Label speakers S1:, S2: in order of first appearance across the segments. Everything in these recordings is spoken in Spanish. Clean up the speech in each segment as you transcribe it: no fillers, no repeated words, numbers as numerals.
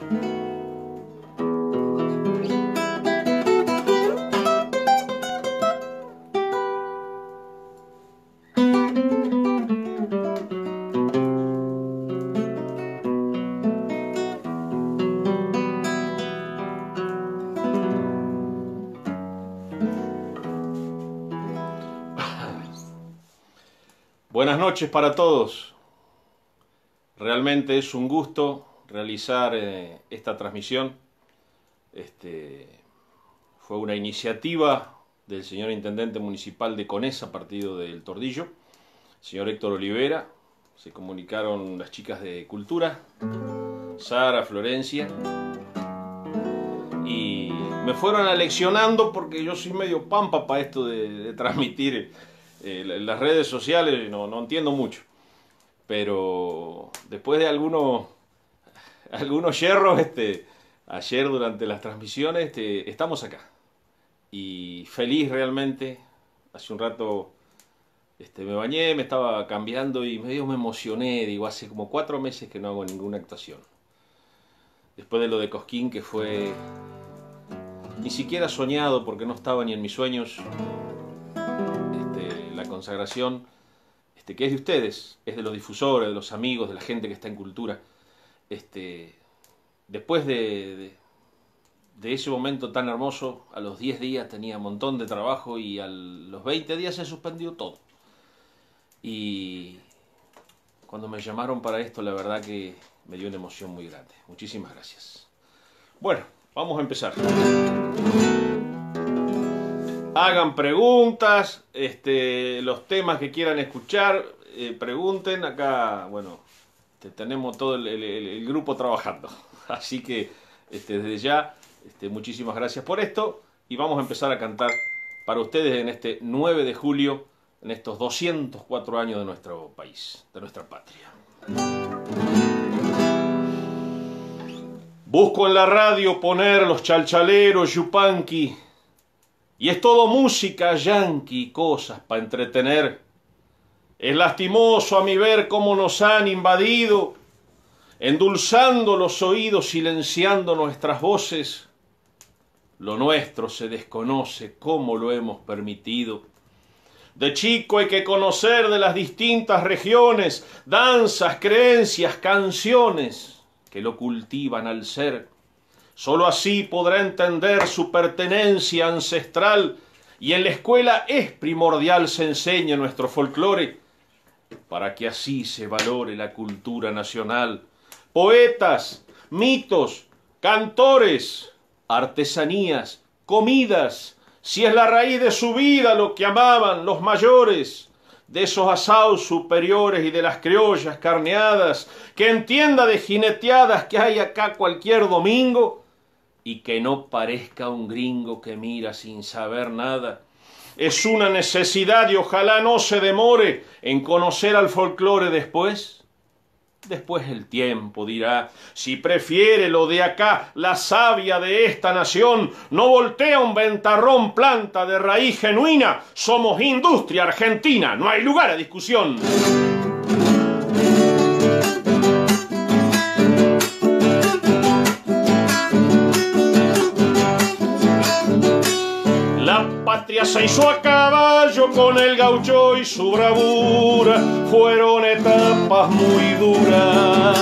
S1: Buenas noches para todos. Realmente es un gusto realizar esta transmisión. Fue una iniciativa del señor Intendente Municipal de Conesa, partido del Tordillo, señor Héctor Olivera. Se comunicaron las chicas de Cultura, Sara, Florencia, y me fueron aleccionando porque yo soy medio pampa para esto de transmitir las redes sociales, no entiendo mucho, pero después de algunos yerros, ayer durante las transmisiones, estamos acá y feliz realmente. Hace un rato me bañé, me estaba cambiando y medio me emocioné. Digo, hace como 4 meses que no hago ninguna actuación, después de lo de Cosquín, que fue ni siquiera soñado porque no estaba ni en mis sueños. La consagración que es de ustedes, es de los difusores, de los amigos, de la gente que está en cultura. Después de ese momento tan hermoso, a los 10 días tenía un montón de trabajo y a los 20 días se suspendió todo. Y cuando me llamaron para esto, la verdad que me dio una emoción muy grande. Muchísimas gracias. Bueno, vamos a empezar. Hagan preguntas, los temas que quieran escuchar, pregunten. Acá, bueno, tenemos todo el grupo trabajando. Así que desde ya, muchísimas gracias por esto. Y vamos a empezar a cantar para ustedes en este 9 de julio, en estos 204 años de nuestro país, de nuestra patria. Busco en la radio poner los chalchaleros, yupanqui, y es todo música yanqui, cosas para entretener. Es lastimoso a mi ver cómo nos han invadido, endulzando los oídos, silenciando nuestras voces. Lo nuestro se desconoce, cómo lo hemos permitido. De chico hay que conocer de las distintas regiones, danzas, creencias, canciones que lo cultivan al ser. Solo así podrá entender su pertenencia ancestral, y en la escuela es primordial se enseña nuestro folclore, para que así se valore la cultura nacional. Poetas, mitos, cantores, artesanías, comidas, si es la raíz de su vida lo que amaban los mayores, de esos asaos superiores y de las criollas carneadas, que entienda de jineteadas que hay acá cualquier domingo, y que no parezca un gringo que mira sin saber nada. Es una necesidad y ojalá no se demore en conocer al folclore después. Después el tiempo dirá si prefiere lo de acá, la savia de esta nación. No voltea un ventarrón, planta de raíz genuina. Somos industria argentina, no hay lugar a discusión. La patria se hizo a caballo con el gaucho y su bravura, fueron etapas muy duras.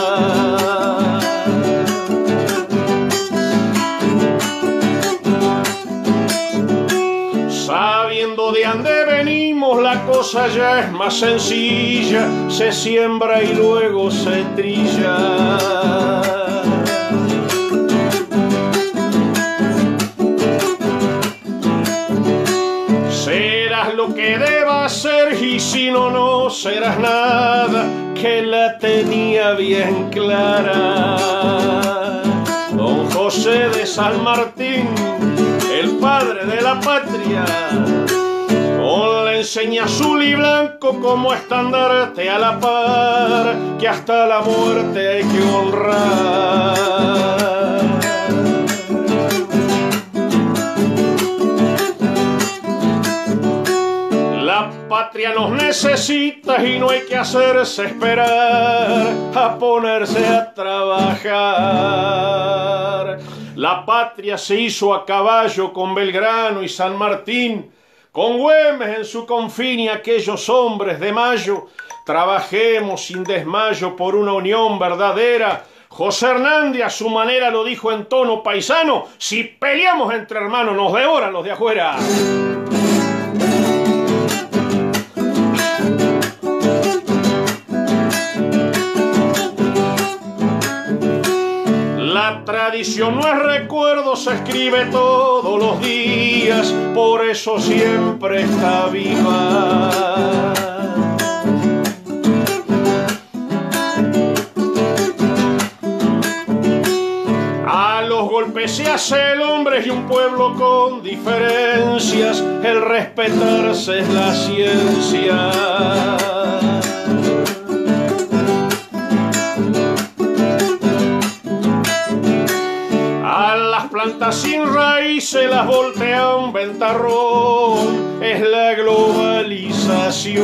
S1: Sabiendo de ande venimos, la cosa ya es más sencilla, se siembra y luego se trilla. Serás lo que debas ser y si no, no serás nada, que la tenía bien clara. Don José de San Martín, el padre de la patria, con la enseña azul y blanco como estandarte a la par, que hasta la muerte hay que honrar. La patria nos necesita y no hay que hacerse esperar a ponerse a trabajar. La patria se hizo a caballo con Belgrano y San Martín, con Güemes en su confín y aquellos hombres de Mayo. Trabajemos sin desmayo por una unión verdadera. José Hernández a su manera lo dijo en tono paisano: si peleamos entre hermanos nos devoran los de afuera. La tradición no es recuerdo, se escribe todos los días, por eso siempre está viva. A los golpes se hace el hombre y un pueblo con diferencias, el respetarse es la ciencia. Plantas sin raíces las voltea un ventarrón, es la globalización.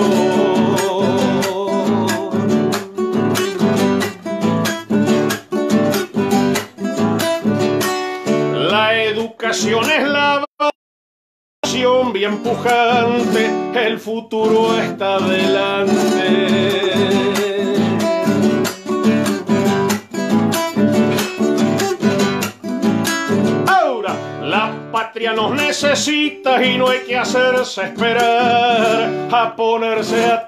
S1: La educación es la base bien pujante, el futuro está delante. La patria nos necesita y no hay que hacerse esperar a ponerse a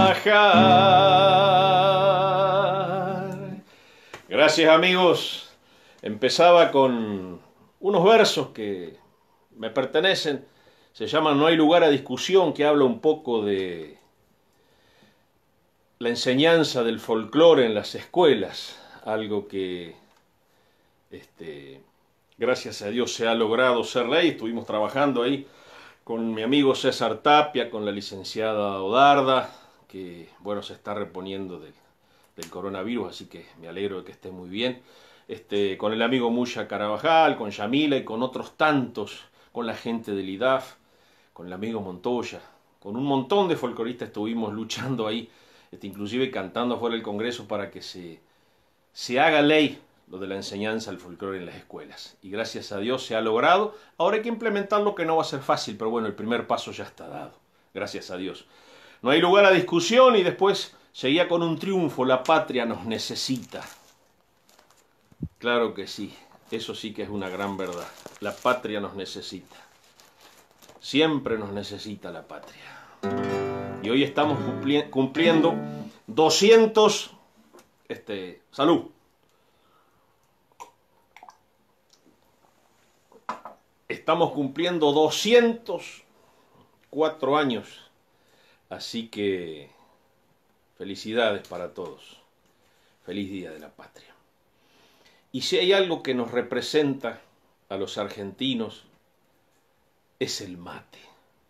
S1: trabajar. Gracias, amigos. Empezaba con unos versos que me pertenecen. Se llaman No hay lugar a discusión, que habla un poco de la enseñanza del folclore en las escuelas. Algo que gracias a Dios se ha logrado ser ley. Estuvimos trabajando ahí con mi amigo César Tapia, con la licenciada Odarda, que bueno, se está reponiendo del coronavirus, así que me alegro de que esté muy bien. Con el amigo Muya Carabajal, con Yamila y con otros tantos, con la gente del IDAF, con el amigo Montoya, con un montón de folcloristas estuvimos luchando ahí, inclusive cantando afuera del Congreso para que se haga ley lo de la enseñanza del folclore en las escuelas. Y gracias a Dios se ha logrado. Ahora hay que implementarlo, que no va a ser fácil, pero bueno, el primer paso ya está dado. Gracias a Dios. No hay lugar a discusión y después seguía con un triunfo: la patria nos necesita. Claro que sí, eso sí que es una gran verdad. La patria nos necesita. Siempre nos necesita la patria. Y hoy estamos cumpliendo 200... salud. Estamos cumpliendo 204 años, así que felicidades para todos. Feliz Día de la Patria. Y si hay algo que nos representa a los argentinos, es el mate.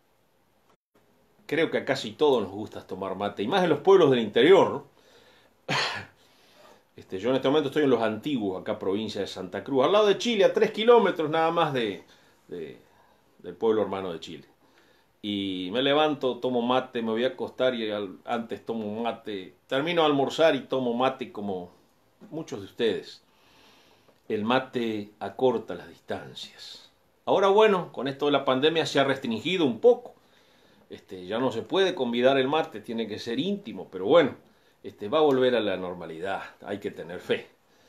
S1: Creo que a casi todos nos gusta tomar mate, y más en los pueblos del interior, ¿no? Yo en este momento estoy en Los Antiguos, acá provincia de Santa Cruz, al lado de Chile, a 3 kilómetros nada más del pueblo hermano de Chile. Y me levanto, tomo mate, me voy a acostar y antes tomo mate, termino de almorzar y tomo mate como muchos de ustedes. El mate acorta las distancias. Ahora bueno, con esto de la pandemia se ha restringido un poco. Ya no se puede convidar el mate, tiene que ser íntimo, pero bueno, va a volver a la normalidad, hay que tener fe.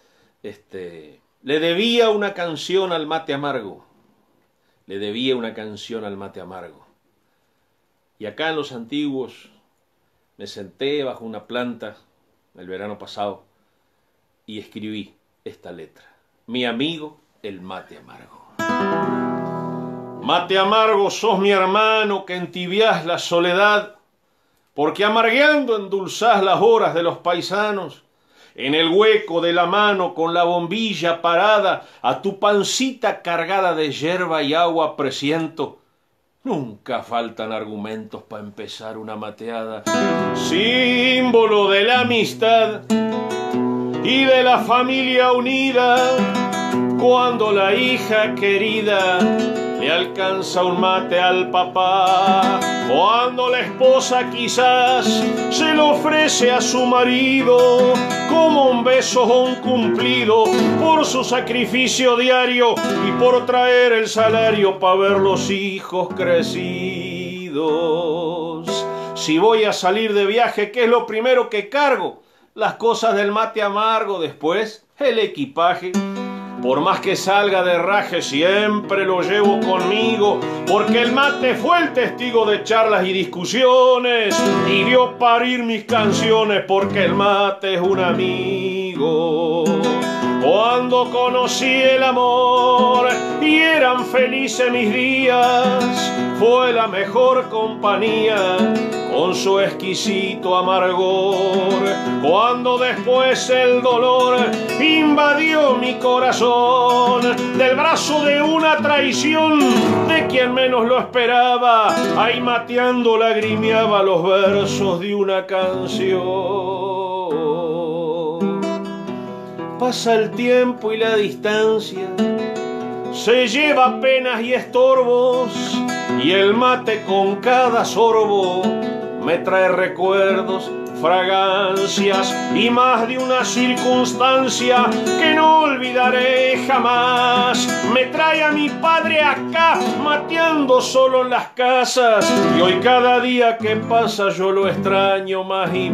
S1: Le debía una canción al mate amargo. Le debía una canción al mate amargo. Y acá en Los Antiguos me senté bajo una planta el verano pasado y escribí esta letra: mi amigo, el mate amargo. Mate amargo, sos mi hermano que entibiás la soledad, porque amargueando endulzás las horas de los paisanos. En el hueco de la mano con la bombilla parada, a tu pancita cargada de yerba y agua presiento. Nunca faltan argumentos para empezar una mateada. Símbolo de la amistad y de la familia unida, cuando la hija querida le alcanza un mate al papá, cuando la esposa quizás se lo ofrece a su marido como un beso o un cumplido por su sacrificio diario y por traer el salario para ver los hijos crecidos. Si voy a salir de viaje, ¿qué es lo primero que cargo? Las cosas del mate amargo, después el equipaje. Por más que salga de raje, siempre lo llevo conmigo, porque el mate fue el testigo de charlas y discusiones y vio parir mis canciones, porque el mate es un amigo. Cuando conocí el amor y eran felices mis días, fue la mejor compañía con su exquisito amargor. Cuando después el dolor invadió mi corazón, del brazo de una traición de quien menos lo esperaba, ahí mateando lagrimeaba los versos de una canción. Pasa el tiempo y la distancia, se lleva penas y estorbos, y el mate con cada sorbo me trae recuerdos, fragancias y más de una circunstancia que no olvidaré jamás. Me trae a mi padre acá, mateando solo en las casas, y hoy cada día que pasa yo lo extraño más y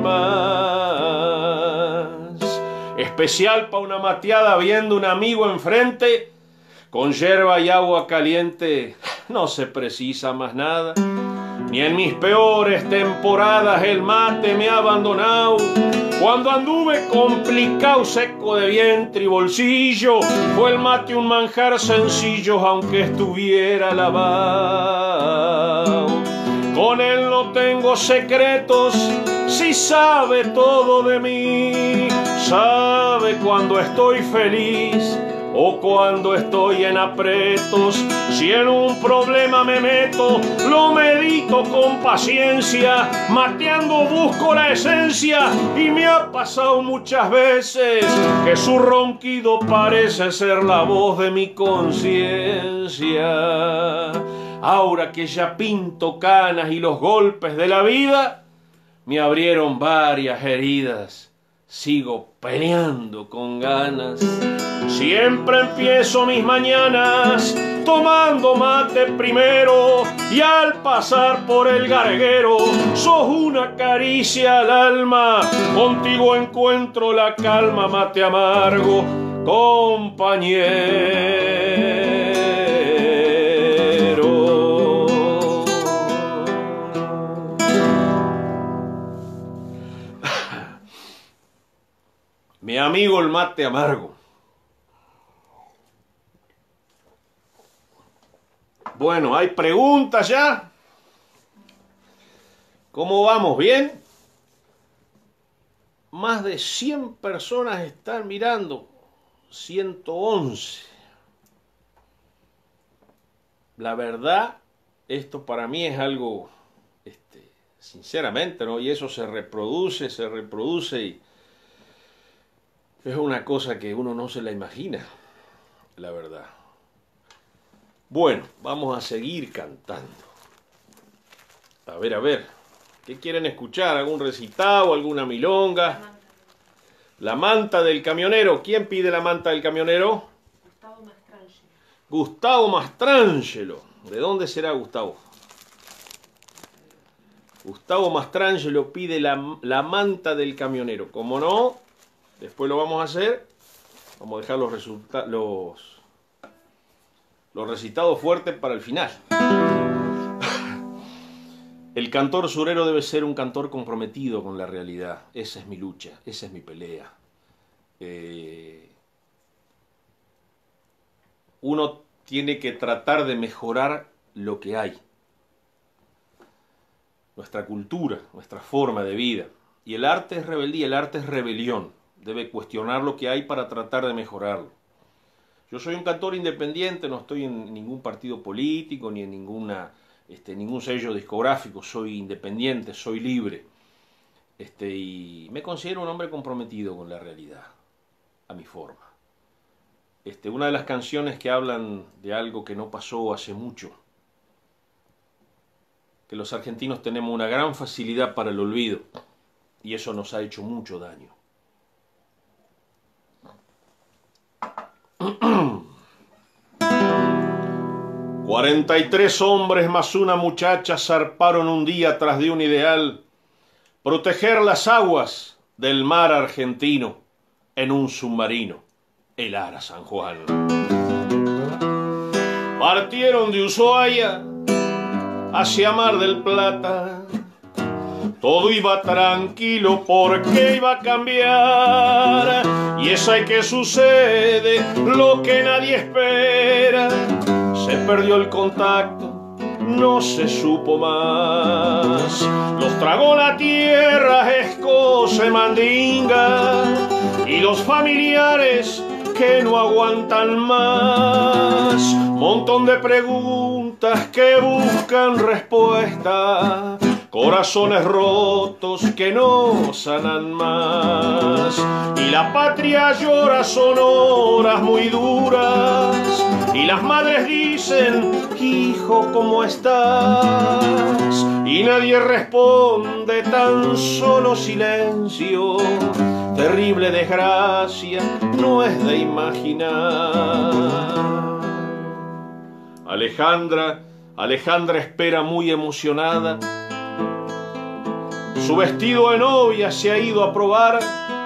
S1: más. Especial pa' una mateada viendo un amigo enfrente, con yerba y agua caliente, no se precisa más nada. Ni en mis peores temporadas el mate me ha abandonado. Cuando anduve complicado, seco de vientre y bolsillo, fue el mate un manjar sencillo, aunque estuviera lavado. Con él no tengo secretos, si sabe todo de mí. Sabe cuando estoy feliz o cuando estoy en aprietos. Si en un problema me meto, lo medito con paciencia, mateando busco la esencia, y me ha pasado muchas veces que su ronquido parece ser la voz de mi conciencia. Ahora que ya pinto canas y los golpes de la vida me abrieron varias heridas, sigo peleando con ganas. Siempre empiezo mis mañanas tomando mate primero, y al pasar por el garguero sos una caricia al alma. Contigo encuentro la calma, mate amargo, compañero. Mi amigo el mate amargo. Bueno, ¿hay preguntas ya? ¿Cómo vamos? ¿Bien? Más de 100 personas están mirando. 111. La verdad, esto para mí es algo, sinceramente, ¿no? Y eso se reproduce y es una cosa que uno no se la imagina, la verdad. Bueno, vamos a seguir cantando. A ver, ¿qué quieren escuchar? ¿Algún recitado, alguna milonga? La manta del camionero. ¿Quién pide la manta del camionero?
S2: Gustavo Mastrangelo.
S1: Gustavo Mastrangelo. ¿De dónde será Gustavo? Gustavo Mastrangelo pide la manta del camionero. Como no, después lo vamos a hacer. Vamos a dejar los recitados fuertes para el final. El cantor surero debe ser un cantor comprometido con la realidad. Esa es mi lucha, esa es mi pelea. Uno tiene que tratar de mejorar lo que hay. Nuestra cultura, nuestra forma de vida. Y el arte es rebeldía, el arte es rebelión. Debe cuestionar lo que hay para tratar de mejorarlo. Yo soy un cantor independiente, no estoy en ningún partido político ni en ningún sello discográfico, soy independiente, soy libre. Y me considero un hombre comprometido con la realidad, a mi forma. una de las canciones que hablan de algo que no pasó hace mucho, que los argentinos tenemos una gran facilidad para el olvido y eso nos ha hecho mucho daño. «43 hombres más una muchacha zarparon un día tras de un ideal, proteger las aguas del mar argentino en un submarino, el Ara San Juan. Partieron de Ushuaia hacia Mar del Plata, todo iba tranquilo porque iba a cambiar, y es ahí que sucede lo que nadie espera. Se perdió el contacto, no se supo más. Los tragó la tierra, Escocia y Mandinga, y los familiares que no aguantan más. Montón de preguntas que buscan respuesta, corazones rotos que no sanan más. Y la patria llora, son horas muy duras, y las madres dicen: hijo, ¿cómo estás? Y nadie responde, tan solo silencio. Terrible desgracia, no es de imaginar. Alejandra espera muy emocionada. Su vestido de novia se ha ido a probar,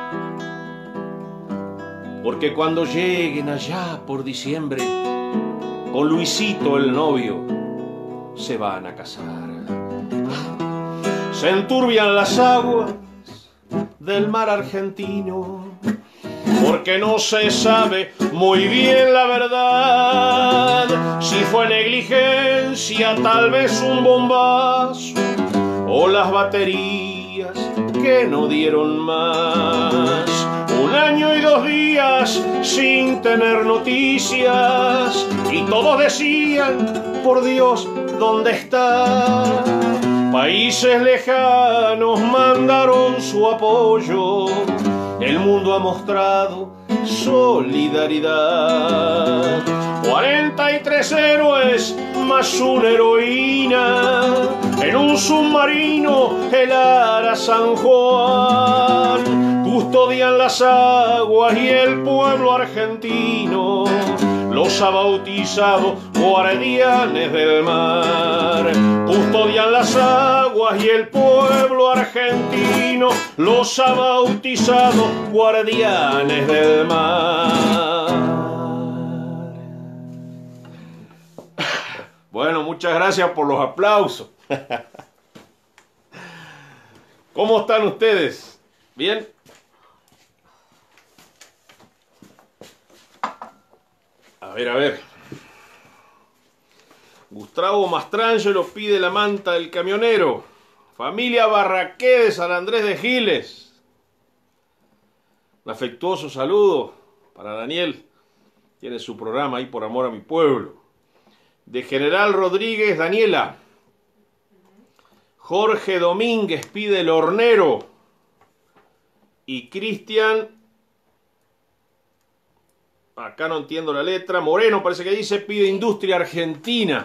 S1: porque cuando lleguen allá por diciembre, con Luisito el novio se van a casar. Se enturbian las aguas del mar argentino, porque no se sabe muy bien la verdad, si fue negligencia, tal vez un bombazo, o las baterías que no dieron más. 1 año y 2 días sin tener noticias, y todos decían: por Dios, ¿dónde está? Países lejanos mandaron su apoyo, el mundo ha mostrado solidaridad. 43 héroes más una heroína, en un submarino, el Ara San Juan. Custodian las aguas y el pueblo argentino los ha bautizado guardianes del mar. Custodian las aguas y el pueblo argentino los ha bautizado guardianes del mar. Bueno, muchas gracias por los aplausos. ¿Cómo están ustedes? ¿Bien? A ver. Gustavo Mastrangelo pide la manta del camionero. Familia Barraqué de San Andrés de Giles. Un afectuoso saludo para Daniel. Tiene su programa ahí, Por Amor a mi Pueblo. De General Rodríguez, Daniela. Jorge Domínguez pide El Hornero. Y Cristian, acá no entiendo la letra, Moreno parece que dice, pide Industria Argentina.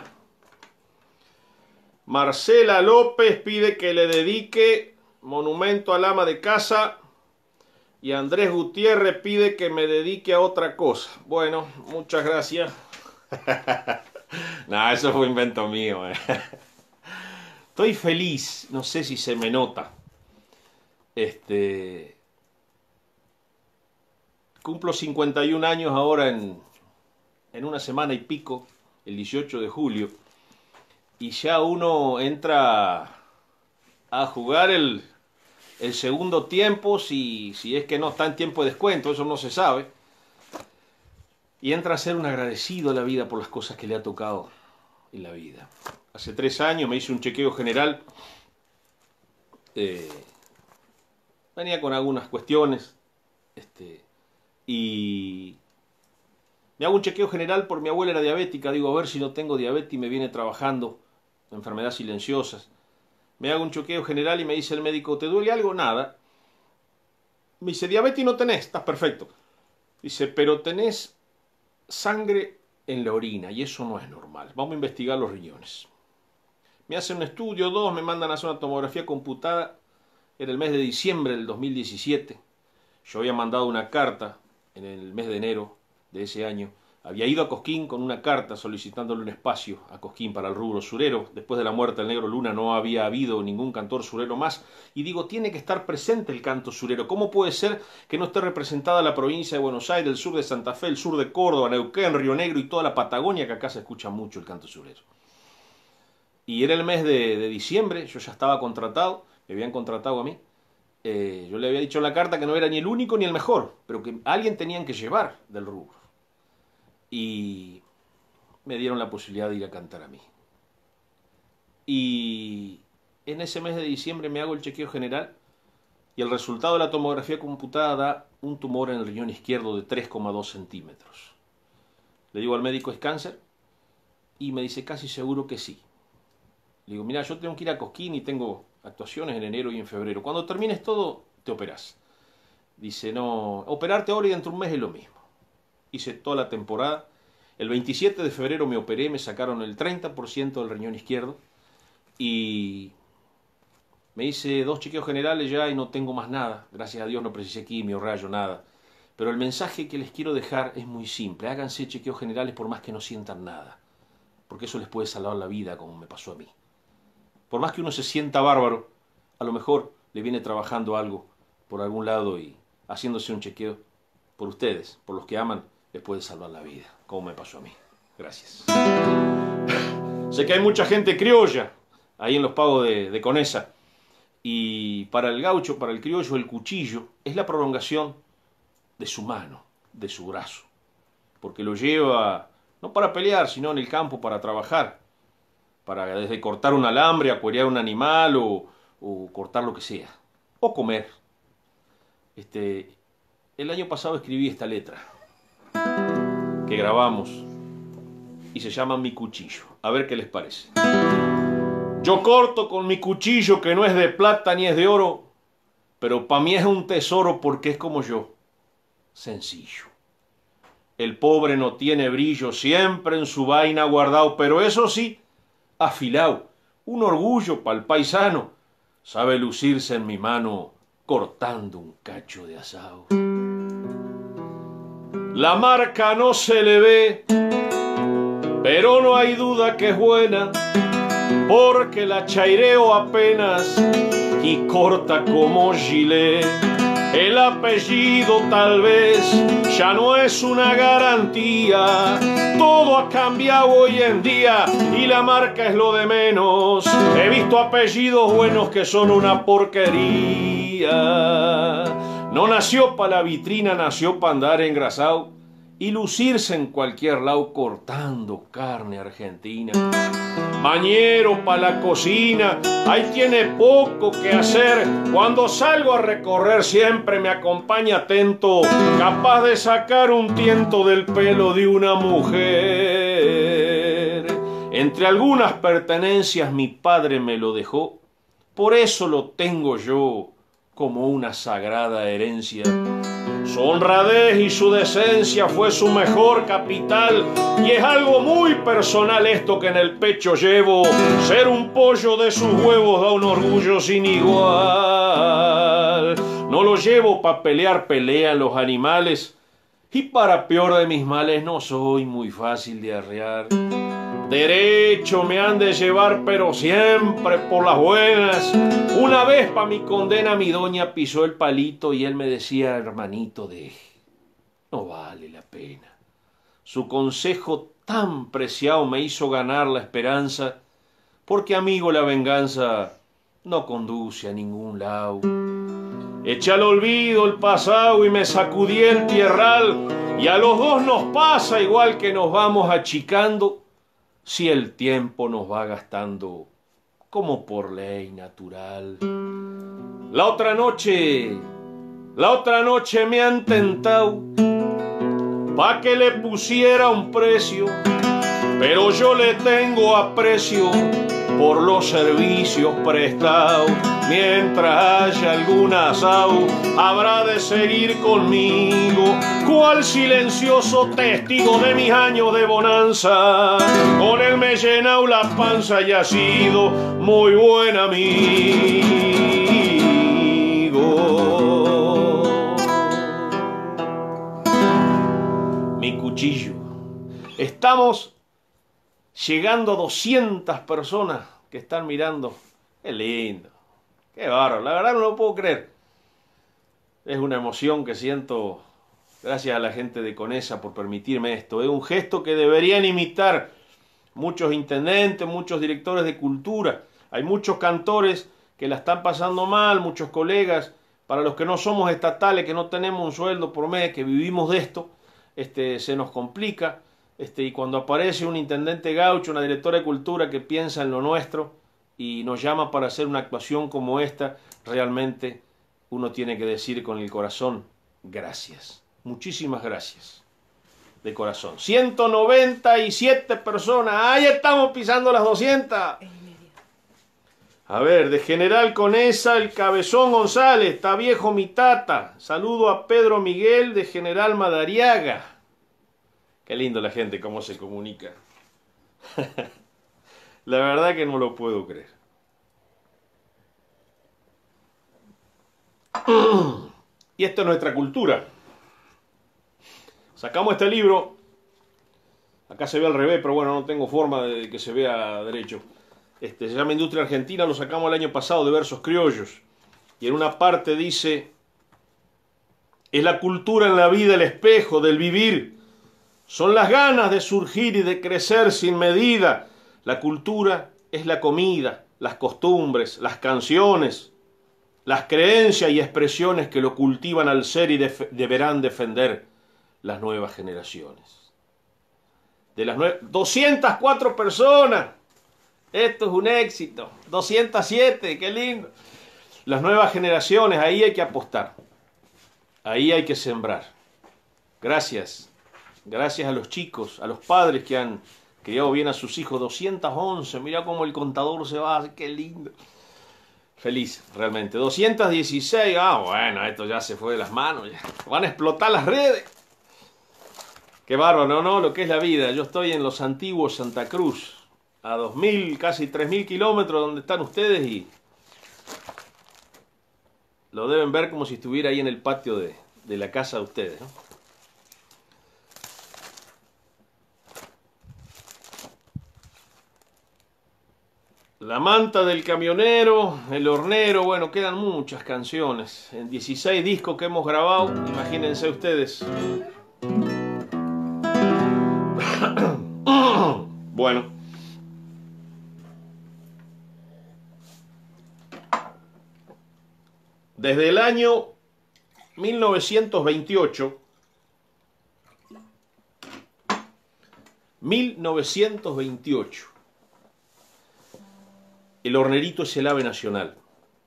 S1: Marcela López pide que le dedique Monumento al ama de casa. Y Andrés Gutiérrez pide que me dedique a otra cosa. Bueno, muchas gracias. No, eso fue invento mío. Estoy feliz, no sé si se me nota. Cumplo 51 años ahora en una semana y pico, el 18 de julio. Y ya uno entra a jugar el segundo tiempo, si es que no está en tiempo de descuento, eso no se sabe. Y entra a ser un agradecido a la vida por las cosas que le ha tocado en la vida. Hace 3 años me hice un chequeo general. Venía con algunas cuestiones. Y me hago un chequeo general por mi abuela era diabética. Digo, a ver si no tengo diabetes y me viene trabajando. Enfermedades silenciosas. Me hago un chequeo general y me dice el médico, ¿te duele algo? Nada. Me dice, diabetes no tenés, estás perfecto. Dice, pero tenés sangre en la orina y eso no es normal. Vamos a investigar los riñones. Me hacen un estudio, dos, me mandan a hacer una tomografía computada. Era el mes de diciembre del 2017. Yo había mandado una carta en el mes de enero de ese año. Había ido a Cosquín con una carta solicitándole un espacio a Cosquín para el rubro surero. Después de la muerte del Negro Luna no había habido ningún cantor surero más. Y digo, tiene que estar presente el canto surero. ¿Cómo puede ser que no esté representada la provincia de Buenos Aires, el sur de Santa Fe, el sur de Córdoba, Neuquén, Río Negro y toda la Patagonia, que acá se escucha mucho el canto surero? Y era el mes de diciembre, yo ya estaba contratado, me habían contratado a mí. Yo le había dicho en la carta que no era ni el único ni el mejor, pero que alguien tenían que llevar del rubro. Y me dieron la posibilidad de ir a cantar a mí. Y en ese mes de diciembre me hago el chequeo general y el resultado de la tomografía computada da un tumor en el riñón izquierdo de 3,2 centímetros. Le digo al médico, ¿es cáncer? Y me dice, casi seguro que sí. Le digo, mira, yo tengo que ir a Cosquín y tengo actuaciones en enero y en febrero. Cuando termines todo, te operás. Dice, no, operarte ahora y dentro de un mes es lo mismo. Hice toda la temporada. El 27 de febrero me operé, me sacaron el 30% del riñón izquierdo y me hice 2 chequeos generales ya y no tengo más nada. Gracias a Dios no precisé quimio, rayo, nada. Pero el mensaje que les quiero dejar es muy simple. Háganse chequeos generales por más que no sientan nada, porque eso les puede salvar la vida, como me pasó a mí. Por más que uno se sienta bárbaro, a lo mejor le viene trabajando algo por algún lado y haciéndose un chequeo por ustedes, por los que aman, les puede salvar la vida, como me pasó a mí. Gracias. Sé que hay mucha gente criolla ahí en los pagos de Conesa. Y para el gaucho, para el criollo, el cuchillo es la prolongación de su mano, de su brazo. Porque lo lleva, no para pelear, sino en el campo para trabajar. Para desde cortar un alambre, acuerear un animal o cortar lo que sea. O comer. El año pasado escribí esta letra que grabamos y se llama Mi Cuchillo. A ver qué les parece. Yo corto con mi cuchillo que no es de plata ni es de oro, pero para mí es un tesoro porque es como yo, sencillo. El pobre no tiene brillo, siempre en su vaina guardado, pero eso sí, afilado, un orgullo pa'l paisano, sabe lucirse en mi mano cortando un cacho de asado. La marca no se le ve, pero no hay duda que es buena, porque la chaireo apenas y corta como gilet. El apellido tal vez ya no es una garantía, todo ha cambiado hoy en día y la marca es lo de menos. He visto apellidos buenos que son una porquería. No nació para la vitrina, nació para andar engrasado y lucirse en cualquier lado cortando carne argentina. Mañero para la cocina, ahí tiene poco que hacer. Cuando salgo a recorrer siempre me acompaña atento, capaz de sacar un tiento del pelo de una mujer. Entre algunas pertenencias mi padre me lo dejó, por eso lo tengo yo como una sagrada herencia. Su honradez y su decencia fue su mejor capital, y es algo muy personal esto que en el pecho llevo. Ser un pollo de sus huevos da un orgullo sin igual. No lo llevo pa' pelear, pelean los animales, y para peor de mis males no soy muy fácil de arrear. Derecho me han de llevar, pero siempre por las buenas. Una vez pa' mi condena mi doña pisó el palito y él me decía, hermanito, deje, no vale la pena. Su consejo tan preciado me hizo ganar la esperanza, porque amigo la venganza no conduce a ningún lado. Eché al olvido el pasado y me sacudí el tierral, y a los dos nos pasa igual que nos vamos achicando, si el tiempo nos va gastando como por ley natural. La otra noche me han tentado pa' que le pusiera un precio, pero yo le tengo aprecio por los servicios prestados. Mientras haya algún asau, habrá de seguir conmigo, cual silencioso testigo de mis años de bonanza. Con él me he llenado la panza y ha sido muy buen amigo. Mi cuchillo. Estamos llegando a 200 personas que están mirando. Qué lindo. Qué bárbaro, la verdad no lo puedo creer. Es una emoción que siento, gracias a la gente de Conesa por permitirme esto. Es un gesto que deberían imitar muchos intendentes, muchos directores de cultura. Hay muchos cantores que la están pasando mal, muchos colegas. Para los que no somos estatales, que no tenemos un sueldo por mes, que vivimos de esto, se nos complica. Y cuando aparece un intendente gaucho, una directora de cultura que piensa en lo nuestro, y nos llama para hacer una actuación como esta, realmente uno tiene que decir con el corazón, gracias, muchísimas gracias, de corazón. 197 personas, ahí estamos pisando las 200. A ver, de General Conesa, el Cabezón González, está viejo mi tata. Saludo a Pedro Miguel de General Madariaga. Qué lindo la gente, cómo se comunica. La verdad que no lo puedo creer. Y esto es nuestra cultura. Sacamos este libro. Acá se ve al revés, pero bueno, no tengo forma de que se vea derecho. Se llama Industria Argentina, lo sacamos el año pasado de versos criollos. Y en una parte dice: es la cultura en la vida el espejo del vivir. Son las ganas de surgir y de crecer sin medida. La cultura es la comida, las costumbres, las canciones, las creencias y expresiones que lo cultivan al ser y deberán defender las nuevas generaciones. De las 204 personas, esto es un éxito. 207, qué lindo. Las nuevas generaciones, ahí hay que apostar, ahí hay que sembrar. Gracias, gracias a los chicos, a los padres que han criado bien a sus hijos. 211, mira cómo el contador se va, qué lindo. Feliz, realmente. 216, bueno, esto ya se fue de las manos, ya. Van a explotar las redes. Qué bárbaro, no, lo que es la vida. Yo estoy en los antiguos Santa Cruz, a 2.000, casi 3.000 kilómetros donde están ustedes, y lo deben ver como si estuviera ahí en el patio de la casa de ustedes, ¿no? La manta del camionero, el hornero, bueno, quedan muchas canciones. En 16 discos que hemos grabado, imagínense ustedes. Bueno. Desde el año 1928, 1928, el hornerito es el ave nacional.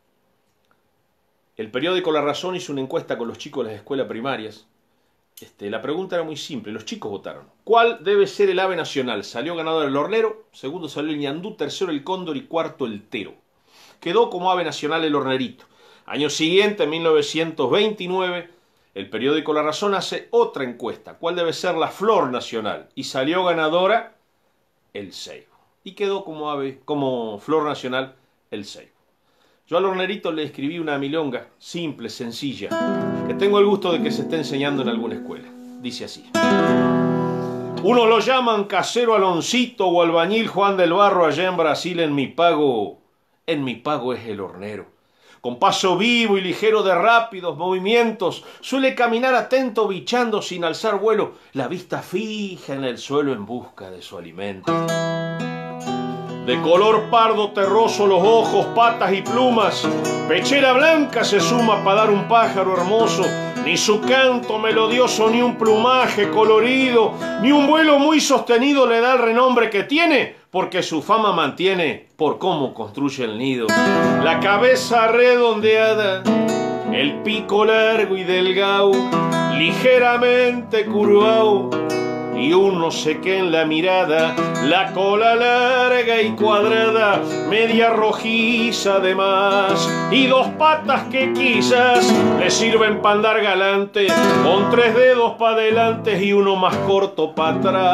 S1: El periódico La Razón hizo una encuesta con los chicos de las escuelas primarias. La pregunta era muy simple, los chicos votaron. ¿Cuál debe ser el ave nacional? Salió ganador el hornero, segundo salió el ñandú, tercero el cóndor y cuarto el tero. Quedó como ave nacional el hornerito. Año siguiente, en 1929, el periódico La Razón hace otra encuesta. ¿Cuál debe ser la flor nacional? Y salió ganadora el ceibo. Y quedó como ave, como flor nacional, el ceibo. Yo al hornerito le escribí una milonga simple, sencilla, que tengo el gusto de que se esté enseñando en alguna escuela. Dice así: unos lo llaman casero Aloncito o albañil Juan del Barro allá en Brasil. En mi pago es el hornero. Con paso vivo y ligero de rápidos movimientos, suele caminar atento, bichando sin alzar vuelo, la vista fija en el suelo en busca de su alimento. De color pardo terroso los ojos, patas y plumas, pechera blanca se suma para dar un pájaro hermoso. Ni su canto melodioso, ni un plumaje colorido, ni un vuelo muy sostenido le da el renombre que tiene, porque su fama mantiene por cómo construye el nido. La cabeza redondeada, el pico largo y delgado, ligeramente curvado, y un no sé qué en la mirada, la cola larga y cuadrada, media rojiza además, y dos patas que quizás le sirven para andar galante, con tres dedos para adelante y uno más corto para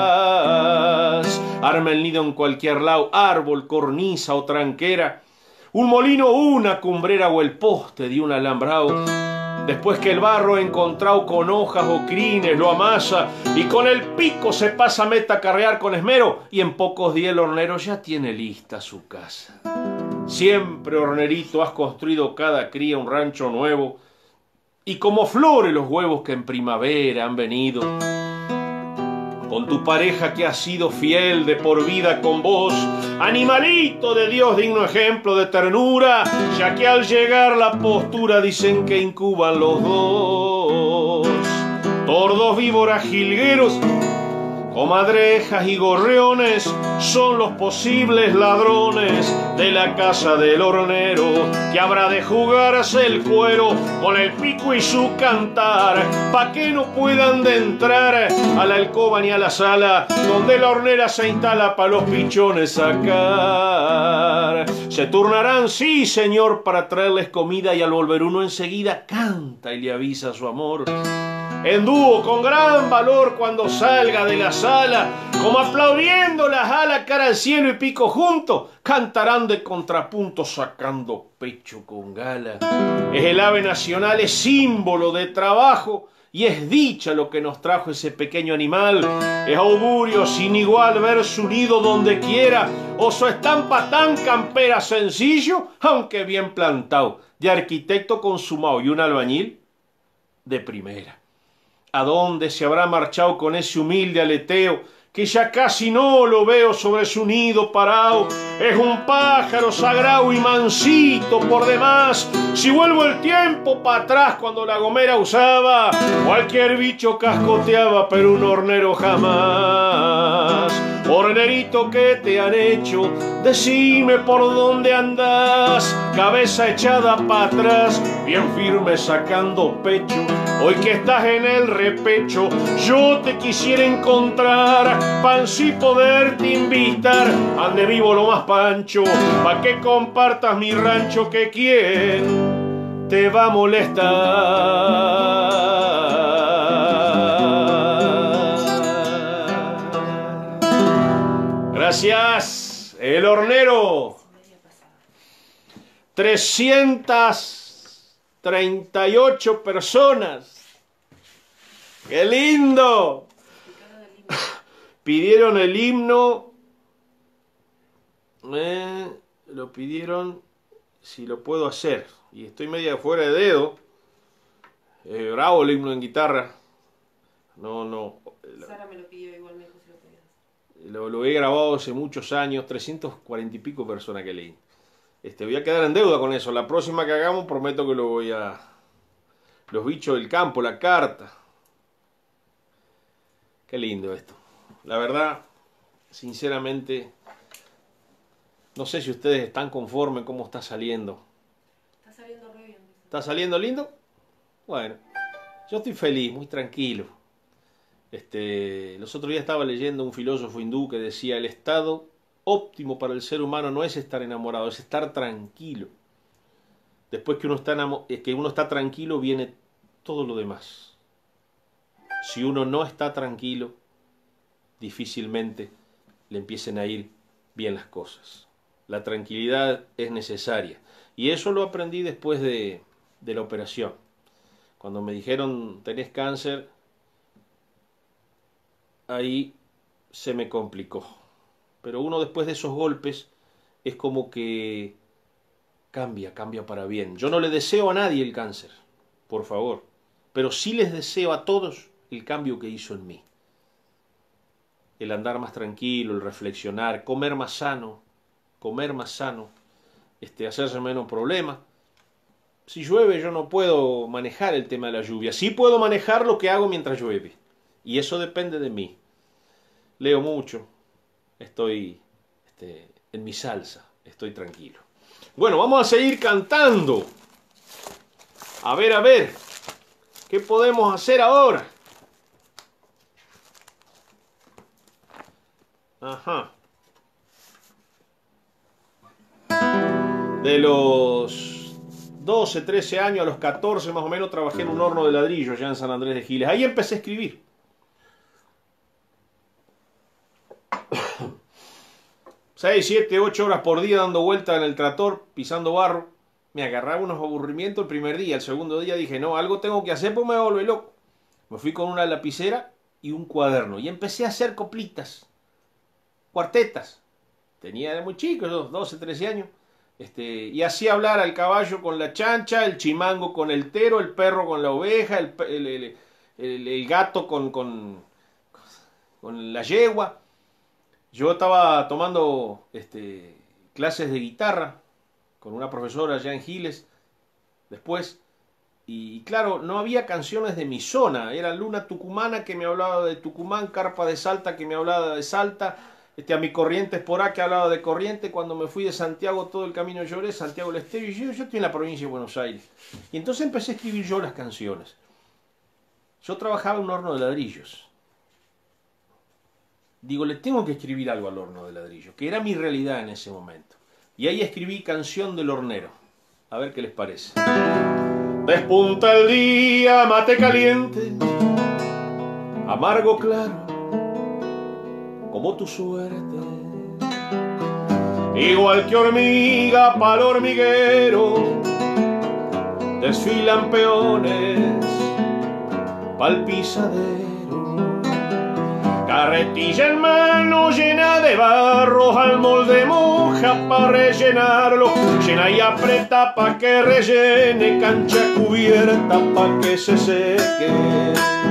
S1: atrás. Arma el nido en cualquier lado, árbol, cornisa o tranquera, un molino, una cumbrera o el poste de un alambrado. Después que el barro encontrado con hojas o crines lo amasa y con el pico se pasa meta a carrear con esmero, y en pocos días el hornero ya tiene lista su casa. Siempre, hornerito, has construido cada cría un rancho nuevo, y como flores los huevos que en primavera han venido. Con tu pareja que ha sido fiel de por vida con vos, animalito de Dios, digno ejemplo de ternura, ya que al llegar la postura dicen que incuban los dos. Tordos, víboras, jilgueros, comadrejas y gorriones son los posibles ladrones de la casa del hornero, que habrá de jugarse el cuero con el pico y su cantar, pa' que no puedan de entrar a la alcoba ni a la sala donde la hornera se instala pa' los pichones sacar. Se turnarán, sí señor, para traerles comida, y al volver uno enseguida canta y le avisa a su amor. En dúo, con gran valor, cuando salga de la sala, como aplaudiendo las alas, cara al cielo y pico juntos, cantarán de contrapunto sacando pecho con gala. Es el ave nacional, es símbolo de trabajo, y es dicha lo que nos trajo ese pequeño animal. Es augurio sin igual ver su nido donde quiera, o su estampa tan campera, sencillo, aunque bien plantado, de arquitecto consumado y un albañil de primera. ¿A dónde se habrá marchado con ese humilde aleteo, que ya casi no lo veo sobre su nido parado? Es un pájaro sagrado y mansito por demás. Si vuelvo el tiempo para atrás, cuando la gomera usaba, cualquier bicho cascoteaba, pero un hornero jamás. Hornerito, ¿qué te han hecho? Decime por dónde andás. Cabeza echada para atrás, bien firme sacando pecho. Hoy que estás en el repecho, yo te quisiera encontrar, pa' así poderte invitar, ande vivo lo más pancho, pa' que compartas mi rancho, que quién te va a molestar. Gracias, el hornero. 338 personas. ¡Qué lindo! Pidieron el himno. Lo pidieron, si lo puedo hacer. Y estoy media fuera de dedo. Bravo el himno en guitarra. No.
S2: Sara me lo pidió, igual me dijo si lo podías.
S1: Lo he grabado hace muchos años, 340 y pico personas que leí. Voy a quedar en deuda con eso. La próxima que hagamos prometo que lo voy a... Los bichos del campo, la carta. Qué lindo esto. La verdad, sinceramente, no sé si ustedes están conformes cómo está saliendo.
S2: Está saliendo re bien.
S1: ¿Está saliendo lindo? Bueno, yo estoy feliz, muy tranquilo. Los otros días estaba leyendo un filósofo hindú que decía: el estado óptimo para el ser humano no es estar enamorado, es estar tranquilo. Después que uno está tranquilo, viene todo lo demás. Si uno no está tranquilo, difícilmente le empiecen a ir bien las cosas. La tranquilidad es necesaria. Y eso lo aprendí después de la operación. Cuando me dijeron, tenés cáncer, ahí se me complicó. Pero uno después de esos golpes es como que cambia para bien. Yo no le deseo a nadie el cáncer, por favor, pero sí les deseo a todos el cambio que hizo en mí. El andar más tranquilo, el reflexionar, comer más sano, hacerse menos problemas. Si llueve yo no puedo manejar el tema de la lluvia, sí puedo manejar lo que hago mientras llueve, y eso depende de mí. Leo mucho, estoy en mi salsa, estoy tranquilo. Bueno, vamos a seguir cantando. A ver, ¿qué podemos hacer ahora? Ajá. De los 12, 13 años a los 14 más o menos trabajé en un horno de ladrillo allá en San Andrés de Giles. Ahí empecé a escribir. 6, 7, 8 horas por día dando vueltas en el tractor, pisando barro. Me agarraba unos aburrimientos el primer día. El segundo día dije, no, algo tengo que hacer porque me voy a volver loco. Me fui con una lapicera y un cuaderno y empecé a hacer coplitas, cuartetas. Tenía de muy chico, 12, 13 años. Y hacía hablar al caballo con la chancha, el chimango con el tero, el perro con la oveja, el gato con la yegua. Yo estaba tomando clases de guitarra con una profesora allá en Giles después. Y claro, no había canciones de mi zona. Era Luna Tucumana que me hablaba de Tucumán, Carpa de Salta que me hablaba de Salta, a mi Corrientes Porá que hablaba de Corrientes. Cuando me fui de Santiago todo el camino lloré, Santiago del Estero, y yo estoy en la provincia de Buenos Aires. Y entonces empecé a escribir yo las canciones. Yo trabajaba en un horno de ladrillos. Digo, le tengo que escribir algo al horno de ladrillos, que era mi realidad en ese momento. Y ahí escribí Canción del Hornero. A ver qué les parece. Despunta el día, mate caliente, amargo claro, como tu suerte. Igual que hormiga pa'l hormiguero, desfilan peones pa'l pisadero. Carretilla en mano llena de barro, al molde moja pa' rellenarlo, llena y aprieta pa' que rellene, cancha cubierta pa' que se seque.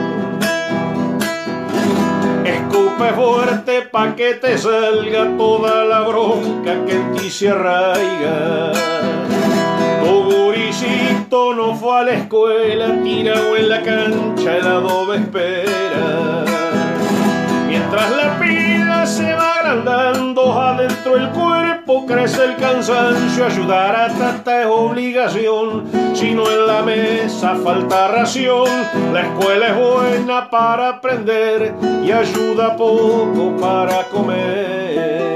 S1: Escupe fuerte pa' que te salga toda la bronca que en ti se arraiga. Tu guricito no fue a la escuela, tirado en la cancha el adobe espera. Mientras la pila se va agrandando, adentro el cuerpo crece el cansancio. Ayudar a tanta es obligación, si no en la mesa falta ración. La escuela es buena para aprender y ayuda poco para comer.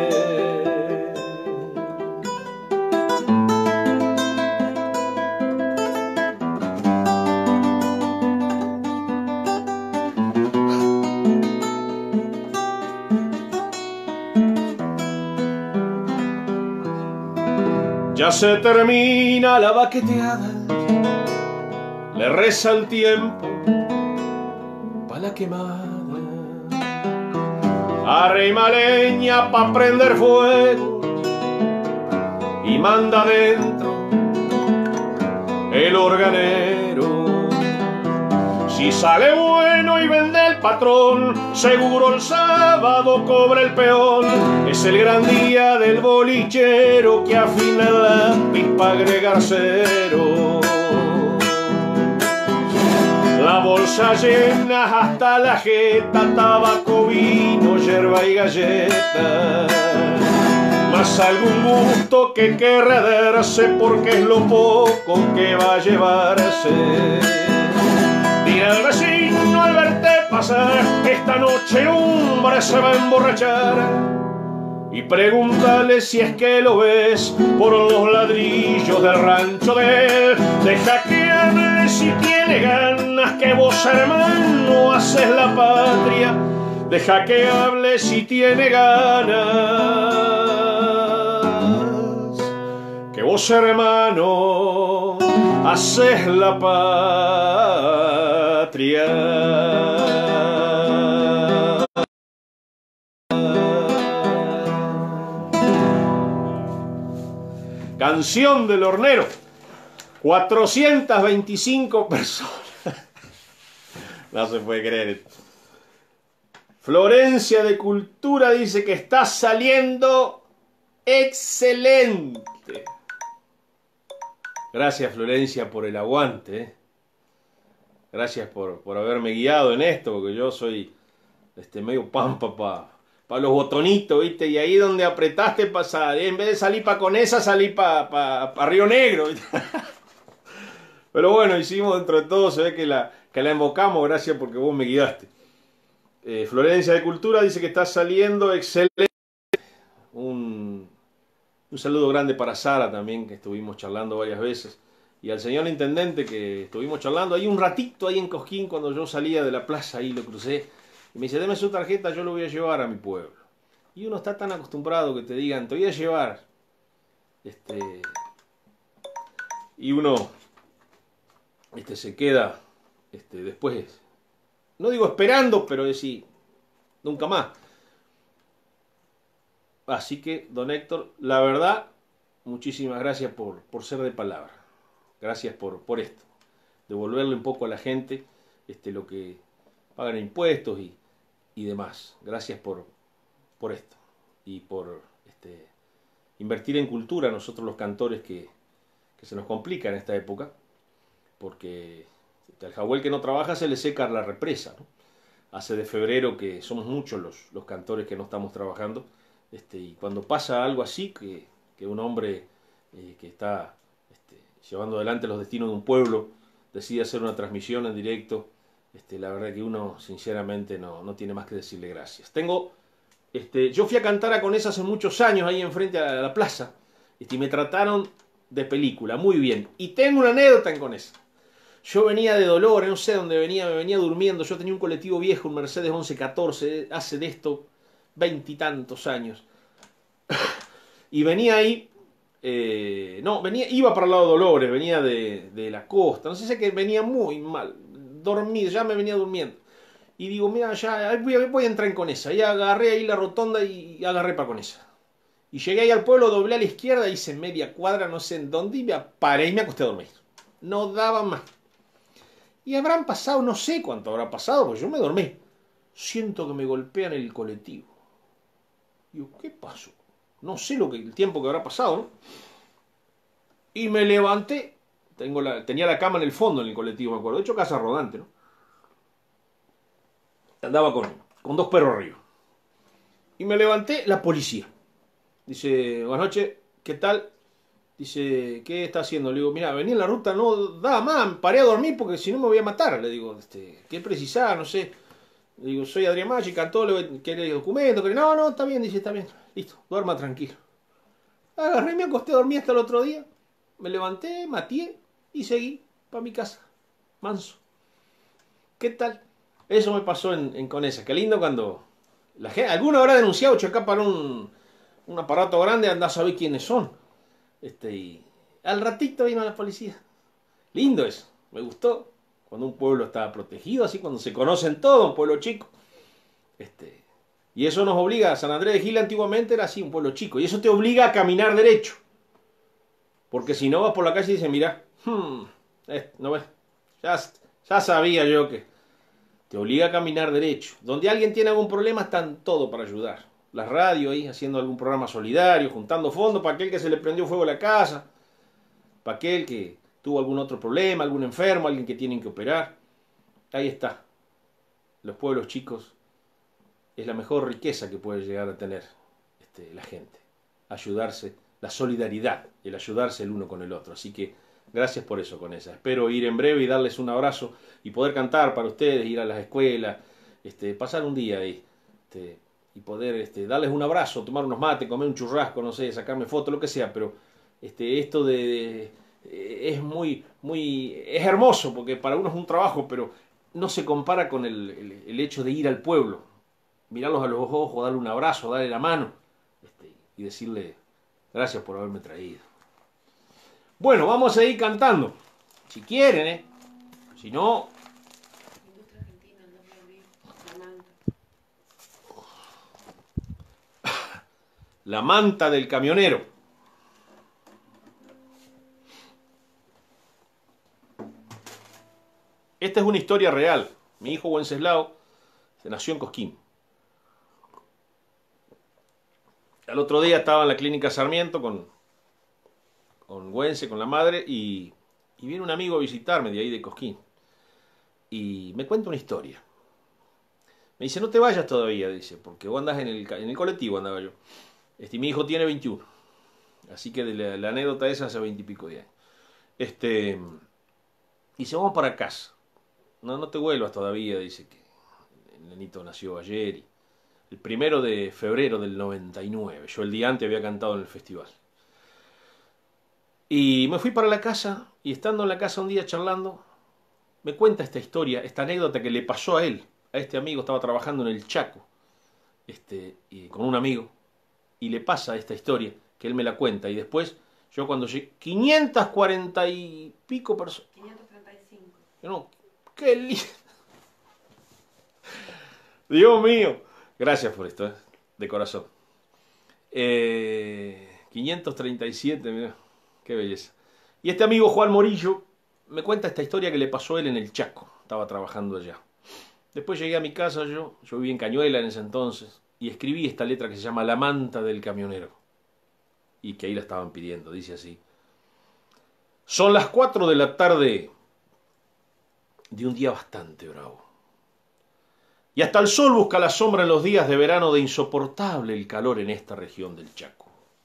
S1: Ya se termina la baqueteada, le reza el tiempo pa' la quemada. Arrima leña pa' prender fuego y manda adentro el organero. Si sale bueno y vende el patrón, seguro el sábado cobra el peón. Es el gran día del bolichero que afina el lápiz pa' agregar cero. La bolsa llena hasta la jeta, tabaco, vino, yerba y galleta. Más algún gusto que querrá darse porque es lo poco que va a llevarse. Dile al vecino al verte pasar, esta noche el hombre se va a emborrachar. Y pregúntale si es que lo ves por los ladrillos del rancho de él. Deja que hable si tiene ganas, que vos hermano haces la patria. Deja que hable si tiene ganas, que vos hermano haces la patria. Canción del Hornero. 425 personas. No se puede creer esto. Florencia de Cultura dice que está saliendo excelente. Gracias, Florencia, por el aguante. Gracias por haberme guiado en esto, porque yo soy medio pampa para los botonitos, ¿viste? Y ahí donde apretaste pasar, en vez de salir para Conesa, salí para Río Negro, ¿viste? Pero bueno, hicimos dentro de todo, se ve que la invocamos, gracias porque vos me guiaste. Florencia de Cultura dice que está saliendo excelente. Un saludo grande para Sara también, que estuvimos charlando varias veces. Y al señor intendente que estuvimos charlando ahí un ratito ahí en Cosquín cuando yo salía de la plaza, ahí lo crucé. Y me dice, deme su tarjeta, yo lo voy a llevar a mi pueblo. Y uno está tan acostumbrado que te digan, te voy a llevar. Y uno se queda después, no digo esperando, pero decir, nunca más. Así que, don Héctor, la verdad, muchísimas gracias por ser de palabra. Gracias por esto. Devolverle un poco a la gente lo que pagan impuestos y demás. Gracias por esto. Y por invertir en cultura nosotros los cantores que se nos complica en esta época. Porque al jahuel que no trabaja se le seca la represa, ¿no? Hace de febrero que somos muchos los cantores que no estamos trabajando. Y cuando pasa algo así, que un hombre que está llevando adelante los destinos de un pueblo decide hacer una transmisión en directo, la verdad que uno sinceramente no tiene más que decirle gracias. Yo fui a cantar a Conesa hace muchos años ahí enfrente a la plaza, y me trataron de película, muy bien. Y tengo una anécdota en Conesa. Yo venía de Dolores, no sé dónde venía, me venía durmiendo. Yo tenía un colectivo viejo, un Mercedes 1114, hace de esto 20 y tantos años. Y venía ahí, iba para el lado de Dolores, venía de la costa, no sé si que venía muy mal, dormido, ya me venía durmiendo. Y digo, mira, ya voy a entrar en Conesa. Y agarré ahí la rotonda y agarré para Conesa. Y llegué ahí al pueblo, doblé a la izquierda, hice media cuadra, no sé en dónde, y me paré y me acosté a dormir. No daba más. Y habrán pasado, no sé cuánto habrá pasado, pues yo me dormí. Siento que me golpean el colectivo. Digo, ¿qué pasó? No sé el tiempo que habrá pasado, ¿no? Y me levanté. Tenía la cama en el fondo en el colectivo, me acuerdo. De hecho, casa rodante, ¿no? Andaba con dos perros arriba. Y me levanté, la policía. Dice, buenas noches, ¿qué tal? Dice, ¿qué está haciendo? Le digo, mira, venía en la ruta, no daba más, paré a dormir porque si no me voy a matar. Le digo, ¿qué precisás? No sé. Le digo, soy Adrián Maggi, cantor, ¿querés documento? No, está bien, dice, está bien. Listo, duerma tranquilo. Agarré, me acosté a dormir hasta el otro día. Me levanté, maté y seguí para mi casa. Manso. ¿Qué tal? Eso me pasó en Conesa. Qué lindo cuando la gente, alguno habrá denunciado acá para un aparato grande, anda a saber quiénes son. Y al ratito vino la policía. Lindo eso, me gustó. Cuando un pueblo está protegido, así cuando se conocen todos, un pueblo chico. Y eso nos obliga, San Andrés de Gila antiguamente era así, un pueblo chico. Y eso te obliga a caminar derecho. Porque si no vas por la calle y dices, mira, no ves, ya sabía yo que te obliga a caminar derecho. Donde alguien tiene algún problema están todos para ayudar. La radio ahí haciendo algún programa solidario, juntando fondos para aquel que se le prendió fuego a la casa, para aquel que tuvo algún otro problema, algún enfermo, alguien que tienen que operar. Ahí está. Los pueblos chicos es la mejor riqueza que puede llegar a tener la gente. Ayudarse, la solidaridad, el ayudarse el uno con el otro. Así que gracias por eso, Conesa. Espero ir en breve y darles un abrazo y poder cantar para ustedes, ir a las escuelas, pasar un día ahí. Y poder darles un abrazo, tomar unos mates, comer un churrasco, no sé, sacarme fotos, lo que sea, pero esto es es hermoso, porque para uno es un trabajo, pero no se compara con el hecho de ir al pueblo, mirarlos a los ojos, darle un abrazo, darle la mano, y decirle gracias por haberme traído. Bueno, vamos a seguir cantando, si quieren, si no...
S2: Industria Argentina, el 2010, la manta.
S1: La manta del camionero. Esta es una historia real. Mi hijo Wenceslao se nació en Cosquín. Al otro día estaba en la clínica Sarmiento con Wences, con la madre, y viene un amigo a visitarme de ahí de Cosquín. Y me cuenta una historia. Me dice, no te vayas todavía, dice, porque vos andás en el colectivo, andaba yo. Mi hijo tiene 21. Así que de la anécdota esa hace 20 y pico de años. Dice, vamos para casa. No te vuelvas todavía, dice que el nenito nació ayer. El 1 de febrero del 99. Yo el día antes había cantado en el festival. Y me fui para la casa, y estando en la casa un día charlando, me cuenta esta historia, esta anécdota que le pasó a él, a este amigo. Estaba trabajando en el Chaco, y con un amigo, y le pasa esta historia, que él me la cuenta, y después, yo cuando llegué, 540 y pico personas,
S2: 535.
S1: no, qué lindo, Dios mío, gracias por esto, de corazón. 537, mira, qué belleza. Y este amigo Juan Morillo me cuenta esta historia que le pasó a él en el Chaco, estaba trabajando allá. Después llegué a mi casa, yo vivía en Cañuela en ese entonces, y escribí esta letra que se llama La manta del camionero, y que ahí la estaban pidiendo, dice así. Son las 4 de la tarde de un día bastante bravo, y hasta el sol busca la sombra en los días de verano, de insoportable el calor en esta región del Chaco.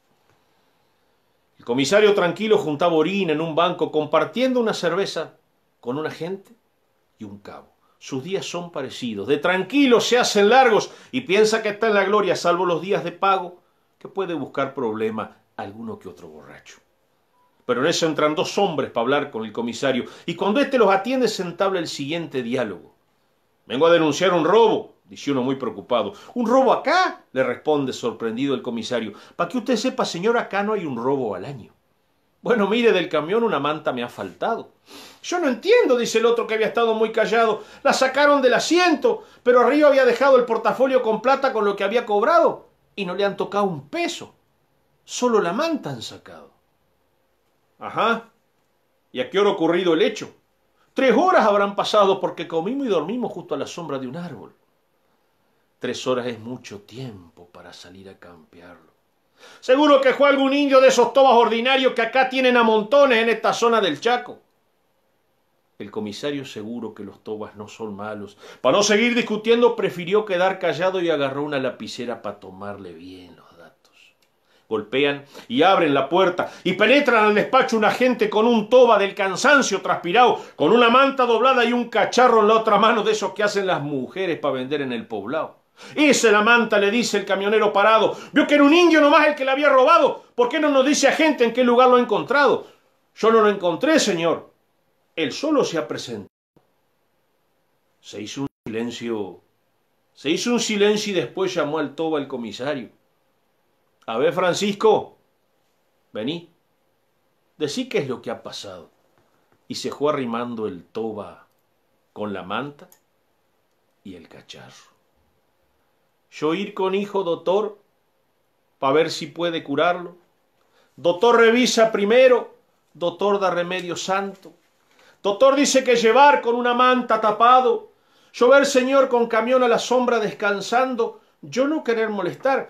S1: El comisario tranquilo juntaba orina en un banco, compartiendo una cerveza con un agente y un cabo. Sus días son parecidos, de tranquilos se hacen largos, y piensa que está en la gloria, salvo los días de pago, que puede buscar problema alguno que otro borracho. Pero en eso entran dos hombres para hablar con el comisario, y cuando éste los atiende se entabla el siguiente diálogo. Vengo a denunciar un robo, dice uno muy preocupado. ¿Un robo acá?, le responde sorprendido el comisario. Para que usted sepa, señor, acá no hay un robo al año. Bueno, mire, del camión una manta me ha faltado. Yo no entiendo, dice el otro, que había estado muy callado. La sacaron del asiento, pero arriba había dejado el portafolio con plata con lo que había cobrado, y no le han tocado un peso. Solo la manta han sacado. Ajá. ¿Y a qué hora ha ocurrido el hecho? 3 horas habrán pasado, porque comimos y dormimos justo a la sombra de un árbol. 3 horas es mucho tiempo para salir a campearlo. Seguro que fue algún indio de esos tobas ordinarios que acá tienen a montones en esta zona del Chaco. El comisario, seguro que los tobas no son malos, para no seguir discutiendo, prefirió quedar callado y agarró una lapicera para tomarle bien los datos. Golpean y abren la puerta y penetran al despacho un agente con un toba del cansancio transpirado, con una manta doblada y un cacharro en la otra mano, de esos que hacen las mujeres para vender en el poblado. Esa es la manta, le dice el camionero parado. Vio que era un indio nomás el que la había robado. ¿Por qué no nos dice agente en qué lugar lo ha encontrado? Yo no lo encontré, señor. Él solo se ha presentado. Se hizo un silencio y después llamó al toba el comisario. A ver, Francisco, vení, decí qué es lo que ha pasado. Y se fue arrimando el toba con la manta y el cacharro. Yo ir con hijo, doctor, para ver si puede curarlo. Doctor revisa primero, doctor da remedio santo. Doctor dice que llevar con una manta tapado. Yo ver señor con camión a la sombra descansando. Yo no querer molestar,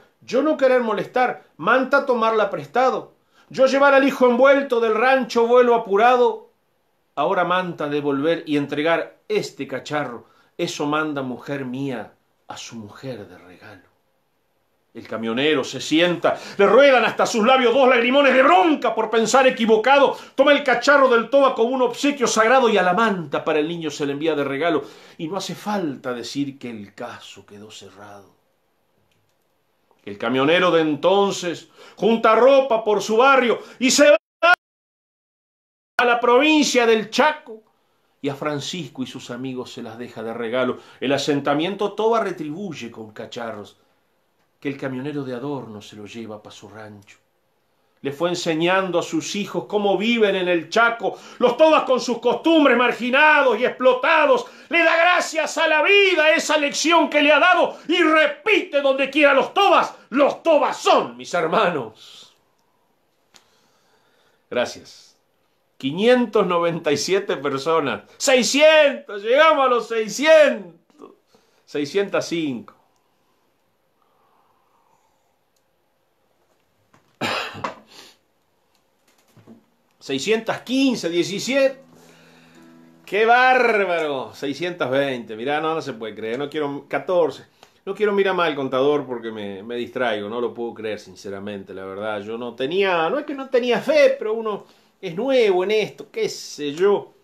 S1: manta tomarla prestado. Yo llevar al hijo envuelto del rancho vuelo apurado. Ahora manta devolver y entregar este cacharro. Eso manda mujer mía a su mujer de regalo. El camionero se sienta, le ruedan hasta sus labios 2 lagrimones de bronca por pensar equivocado. Toma el cacharro del toba como un obsequio sagrado, y a la manta para el niño se le envía de regalo. Y no hace falta decir que el caso quedó cerrado. El camionero de entonces junta ropa por su barrio y se va a la provincia del Chaco. Y a Francisco y sus amigos se las deja de regalo. El asentamiento toba retribuye con cacharros, que el camionero de adorno se lo lleva para su rancho. Le fue enseñando a sus hijos cómo viven en el Chaco, los tobas con sus costumbres, marginados y explotados. Le da gracias a la vida esa lección que le ha dado, y repite donde quiera: los tobas son mis hermanos. Gracias. 597 personas. 600, llegamos a los 600. 605. $615, 17. ¡Qué bárbaro! 620. Mirá, no se puede creer. No quiero. 14. No quiero mirar mal el contador porque me distraigo. No lo puedo creer, sinceramente, la verdad. Yo no tenía. No es que no tenía fe, pero uno es nuevo en esto, qué sé yo.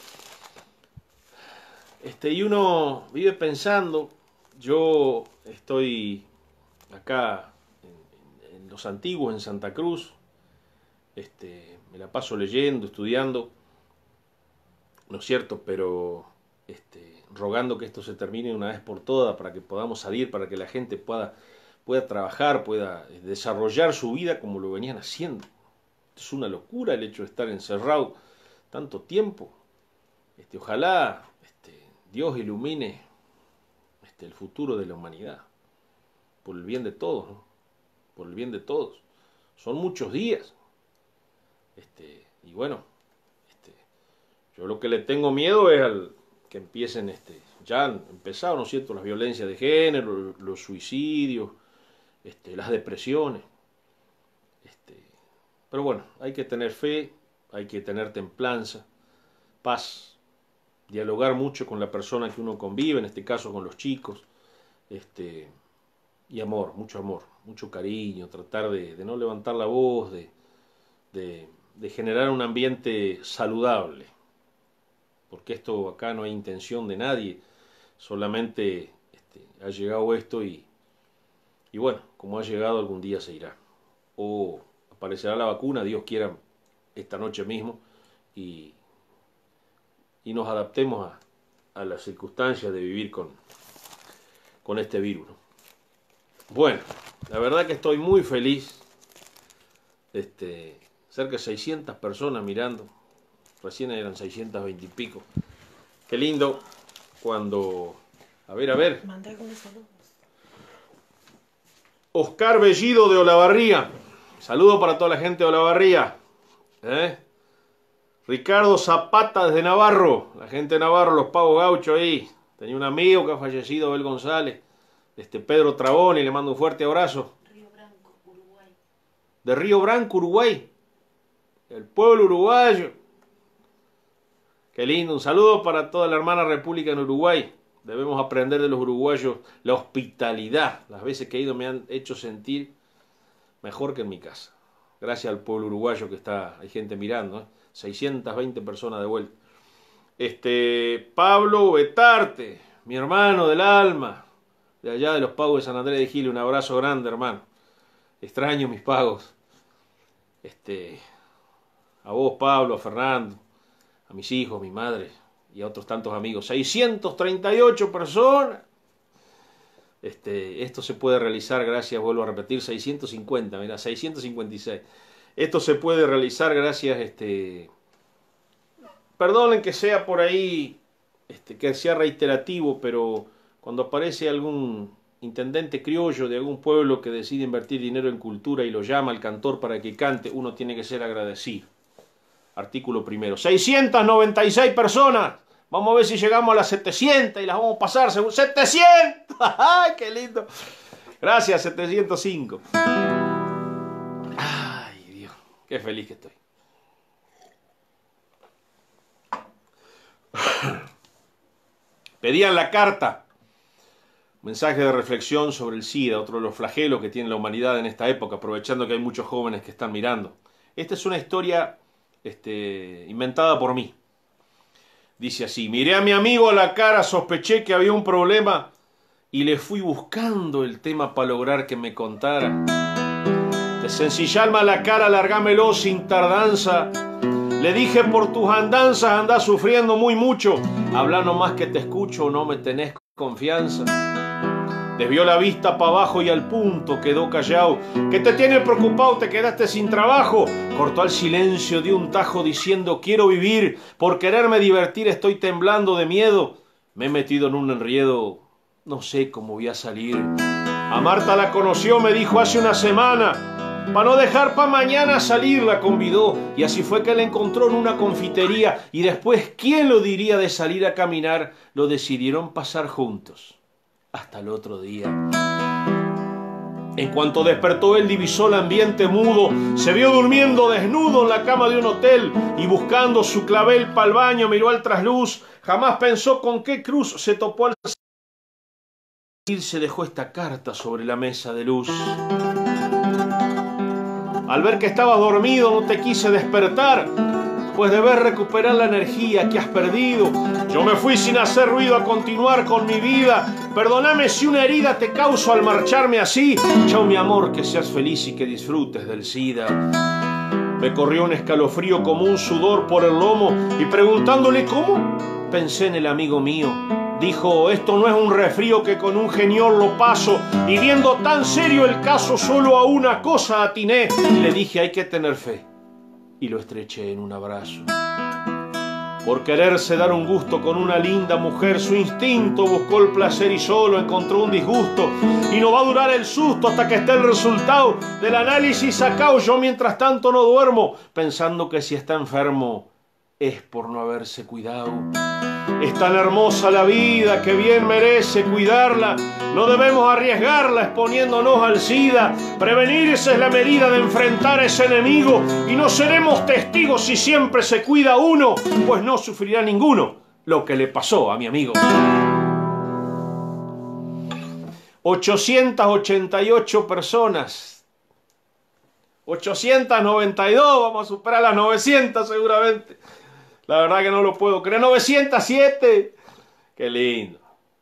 S1: Y uno vive pensando. Yo estoy acá en Los Antiguos, en Santa Cruz. Me la paso leyendo, estudiando, ¿no es cierto? Pero rogando que esto se termine una vez por todas para que podamos salir, para que la gente pueda trabajar, pueda desarrollar su vida como lo venían haciendo. Es una locura el hecho de estar encerrado tanto tiempo. Ojalá Dios ilumine el futuro de la humanidad, por el bien de todos, ¿no? Por el bien de todos. Son muchos días. Y bueno, yo lo que le tengo miedo es al que empiecen, ya han empezado, ¿no es cierto?, las violencias de género, los suicidios, las depresiones. Pero bueno, hay que tener fe, hay que tener templanza, paz, dialogar mucho con la persona que uno convive, en este caso con los chicos, y amor, mucho cariño, tratar de no levantar la voz, de generar un ambiente saludable, porque esto acá no hay intención de nadie, solamente ha llegado esto y bueno, como ha llegado algún día se irá, o aparecerá la vacuna, Dios quiera, esta noche mismo, y nos adaptemos a las circunstancias de vivir con este virus, ¿no? Bueno, la verdad que estoy muy feliz, cerca de 600 personas mirando, recién eran 620 y pico. Qué lindo cuando, a ver.
S2: Manda algunos saludos.
S1: Oscar Bellido de Olavarría, saludo para toda la gente de Olavarría, Ricardo Zapata desde Navarro, la gente de Navarro, los pavos gauchos ahí. Tenía un amigo que ha fallecido, Abel González. Pedro Traboni, le mando un fuerte abrazo.
S2: Río Branco, Uruguay.
S1: De Río Branco, Uruguay. El pueblo uruguayo. Qué lindo. Un saludo para toda la hermana república en Uruguay. Debemos aprender de los uruguayos la hospitalidad. Las veces que he ido me han hecho sentir mejor que en mi casa. Gracias al pueblo uruguayo que está, hay gente mirando, 620 personas de vuelta. Pablo Betarte, mi hermano del alma, de allá de los pagos de San Andrés de Giles, un abrazo grande, hermano. Extraño mis pagos. A vos, Pablo, a Fernando, a mis hijos, a mi madre y a otros tantos amigos. 638 personas. Esto se puede realizar gracias, vuelvo a repetir, 650, mira, 656. Esto se puede realizar gracias, perdonen que sea por ahí, que sea reiterativo, pero cuando aparece algún intendente criollo de algún pueblo que decide invertir dinero en cultura y lo llama al cantor para que cante, uno tiene que ser agradecido. Artículo primero. 696 personas. Vamos a ver si llegamos a las 700 y las vamos a pasar. ¡700! ¡Ay, qué lindo! Gracias, 705. Ay, Dios, qué feliz que estoy. Pedían la carta. Mensaje de reflexión sobre el SIDA, otro de los flagelos que tiene la humanidad en esta época, aprovechando que hay muchos jóvenes que están mirando. Esta es una historia inventada por mí. Dice así: miré a mi amigo a la cara, sospeché que había un problema y le fui buscando el tema para lograr que me contara. Desencillarme a la cara, largámelo sin tardanza. Le dije, por tus andanzas andás sufriendo muy mucho. Habla nomás que te escucho, no me tenés confianza. Desvió la vista para abajo y al punto quedó callado. ¿Qué te tiene preocupado? ¿Te quedaste sin trabajo? Cortó al silencio de un tajo diciendo: quiero vivir, por quererme divertir estoy temblando de miedo. Me he metido en un enredo, no sé cómo voy a salir. A Marta la conoció, me dijo hace una semana. Para no dejar pa' mañana salir, la convidó. Y así fue que la encontró en una confitería. Y después, ¿quién lo diría de salir a caminar? Lo decidieron pasar juntos. Hasta el otro día. En cuanto despertó, él divisó el ambiente mudo. Se vio durmiendo desnudo en la cama de un hotel. Y buscando su clavel pa'l baño, miró al trasluz. Jamás pensó con qué cruz se topó al salir. Se dejó esta carta sobre la mesa de luz. Al ver que estabas dormido no te quise despertar, pues debes recuperar la energía que has perdido. Yo me fui sin hacer ruido a continuar con mi vida. Perdóname si una herida te causo al marcharme así. Chao mi amor, que seas feliz y que disfrutes del SIDA. Me corrió un escalofrío como un sudor por el lomo y preguntándole cómo, pensé en el amigo mío. Dijo, esto no es un resfrío que con un geniol lo paso. Y viendo tan serio el caso, solo a una cosa atiné. Le dije, hay que tener fe. Y lo estreché en un abrazo. Por quererse dar un gusto con una linda mujer, su instinto buscó el placer y solo encontró un disgusto. Y no va a durar el susto hasta que esté el resultado del análisis sacado. Yo mientras tanto no duermo, pensando que si está enfermo es por no haberse cuidado. Es tan hermosa la vida que bien merece cuidarla. No debemos arriesgarla exponiéndonos al SIDA. Prevenirse es la medida de enfrentar a ese enemigo. Y no seremos testigos si siempre se cuida uno, pues no sufrirá ninguno lo que le pasó a mi amigo. 888 personas. 892, vamos a superar las 900 seguramente. La verdad que no lo puedo creer. 907. Qué lindo.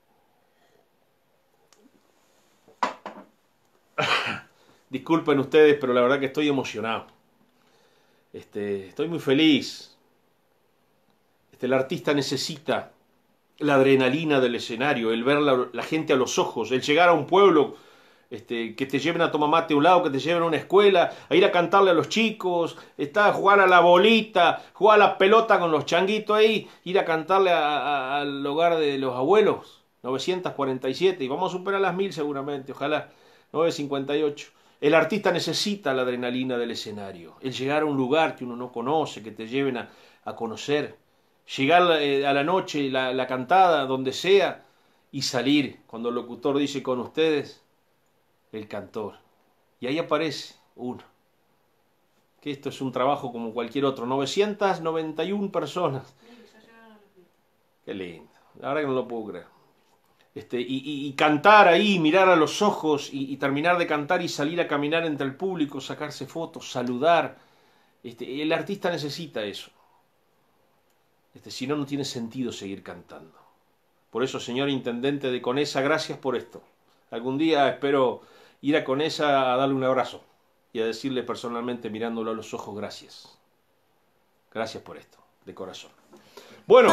S1: Disculpen ustedes, pero la verdad que estoy emocionado. Estoy muy feliz. El artista necesita la adrenalina del escenario, el ver la gente a los ojos, el llegar a un pueblo, que te lleven a tomar mate a un lado, que te lleven a una escuela, a ir a cantarle a los chicos, a jugar a la bolita, jugar a la pelota con los changuitos ahí, ir a cantarle al hogar de los abuelos, 947, y vamos a superar las 1000 seguramente, ojalá, 958. El artista necesita la adrenalina del escenario, el llegar a un lugar que uno no conoce, que te lleven a conocer, llegar a la noche, la cantada, donde sea, y salir, cuando el locutor dice con ustedes, el cantor. Y ahí aparece uno. Que esto es un trabajo como cualquier otro. 991 personas. Qué lindo. La verdad que no lo puedo creer. Y cantar ahí, mirar a los ojos y terminar de cantar y salir a caminar entre el público, sacarse fotos, saludar. El artista necesita eso. Si no, no tiene sentido seguir cantando. Por eso, señor intendente de Conesa, gracias por esto. Algún día espero ir a Conesa a darle un abrazo y a decirle personalmente, mirándolo a los ojos, gracias. Gracias por esto, de corazón. Bueno,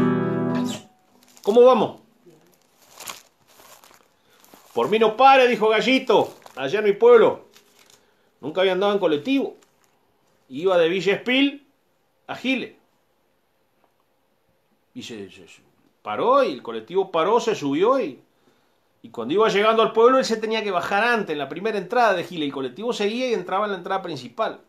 S1: ¿cómo vamos? Por mí no pare, dijo Gallito, allá en mi pueblo. Nunca había andado en colectivo. Iba de Villa Espil a Giles. Y se paró, y el colectivo paró, se subió y cuando iba llegando al pueblo él se tenía que bajar antes, en la primera entrada de Giles. El colectivo seguía y entraba en la entrada principal.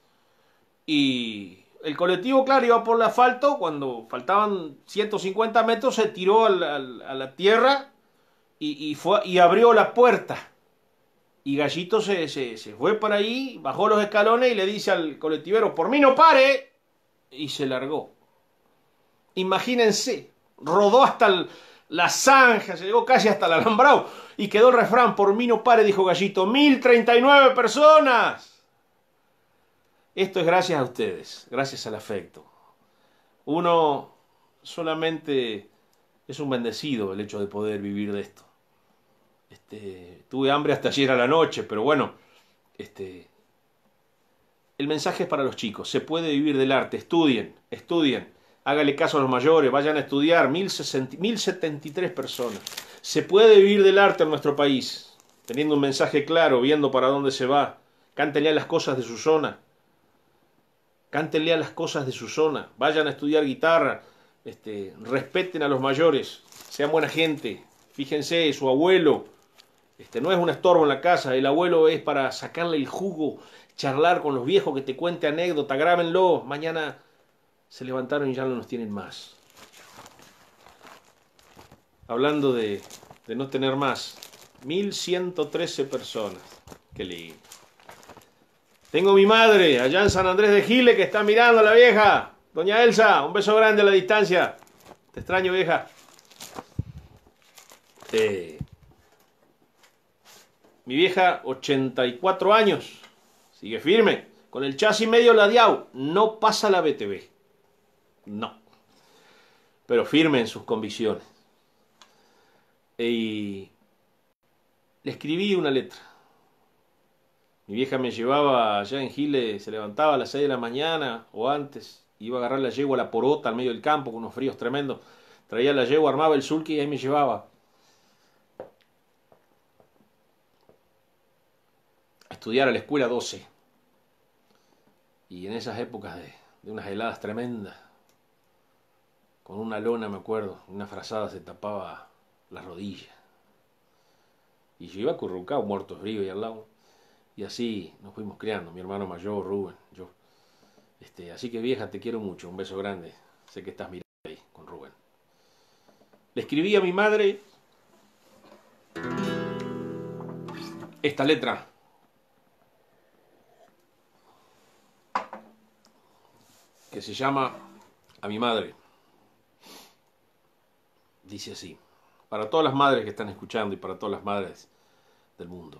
S1: Y el colectivo, claro, iba por el asfalto. Cuando faltaban 150 metros se tiró a la tierra y abrió la puerta. Y Gallito se fue por ahí, bajó los escalones y le dice al colectivero, por mí no pare. Y se largó. Imagínense, rodó hasta la zanja, se llegó casi hasta el alambrado y quedó el refrán, por mí no pare, dijo Gallito, 1039 personas. Esto es gracias a ustedes, gracias al afecto. Uno solamente es un bendecido el hecho de poder vivir de esto. Tuve hambre hasta ayer a la noche, pero bueno, el mensaje es para los chicos, se puede vivir del arte, estudien. Hágale caso a los mayores, vayan a estudiar, 1073 personas. Se puede vivir del arte en nuestro país, teniendo un mensaje claro, viendo para dónde se va. Cántenle a las cosas de su zona. Cántenle a las cosas de su zona. Vayan a estudiar guitarra. Respeten a los mayores. Sean buena gente. Fíjense, su abuelo no es un estorbo en la casa. El abuelo es para sacarle el jugo, charlar con los viejos, que te cuente anécdota. Grábenlo. Mañana se levantaron y ya no nos tienen más. Hablando de no tener más, 1113 personas. Qué lindo. Tengo mi madre allá en San Andrés de Giles que está mirando a la vieja. Doña Elsa, un beso grande a la distancia. Te extraño, vieja. Mi vieja, 84 años. Sigue firme. Con el chasis medio ladeado. No pasa la BTV. No. Pero firme en sus convicciones. Y le escribí una letra. Mi vieja me llevaba allá en Giles, se levantaba a las 6 de la mañana o antes, iba a agarrar la yegua a la porota al medio del campo con unos fríos tremendos. Traía la yegua, armaba el sulky y ahí me llevaba a estudiar a la escuela 12. Y en esas épocas de unas heladas tremendas, con una lona, me acuerdo, una frazada se tapaba las rodillas. Y yo iba acurrucado, muerto de frío y al lado. Y así nos fuimos criando, mi hermano mayor, Rubén, yo. Así que vieja, te quiero mucho, un beso grande. Sé que estás mirando ahí con Rubén. Le escribí a mi madre esta letra. Que se llama A mi madre. Dice así, para todas las madres que están escuchando y para todas las madres del mundo.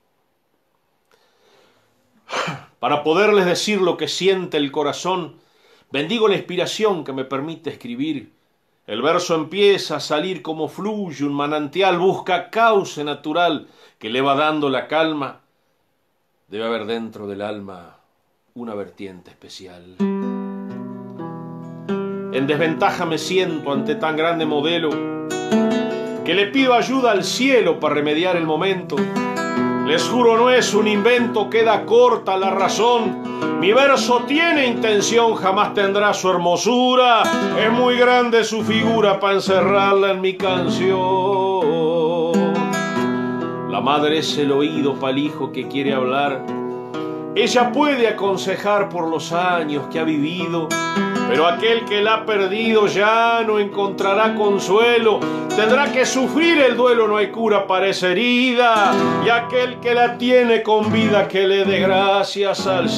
S1: Para poderles decir lo que siente el corazón, bendigo la inspiración que me permite escribir. El verso empieza a salir como fluye un manantial, busca cauce natural que le va dando la calma. Debe haber dentro del alma una vertiente especial. En desventaja me siento ante tan grande modelo que le pido ayuda al cielo para remediar el momento. Les juro no es un invento, queda corta la razón. Mi verso tiene intención, jamás tendrá su hermosura. Es muy grande su figura para encerrarla en mi canción. La madre es el oído para el hijo que quiere hablar. Ella puede aconsejar por los años que ha vivido, pero aquel que la ha perdido ya no encontrará consuelo. Tendrá que sufrir el duelo, no hay cura para esa herida. Y aquel que la tiene con vida, que le dé gracias al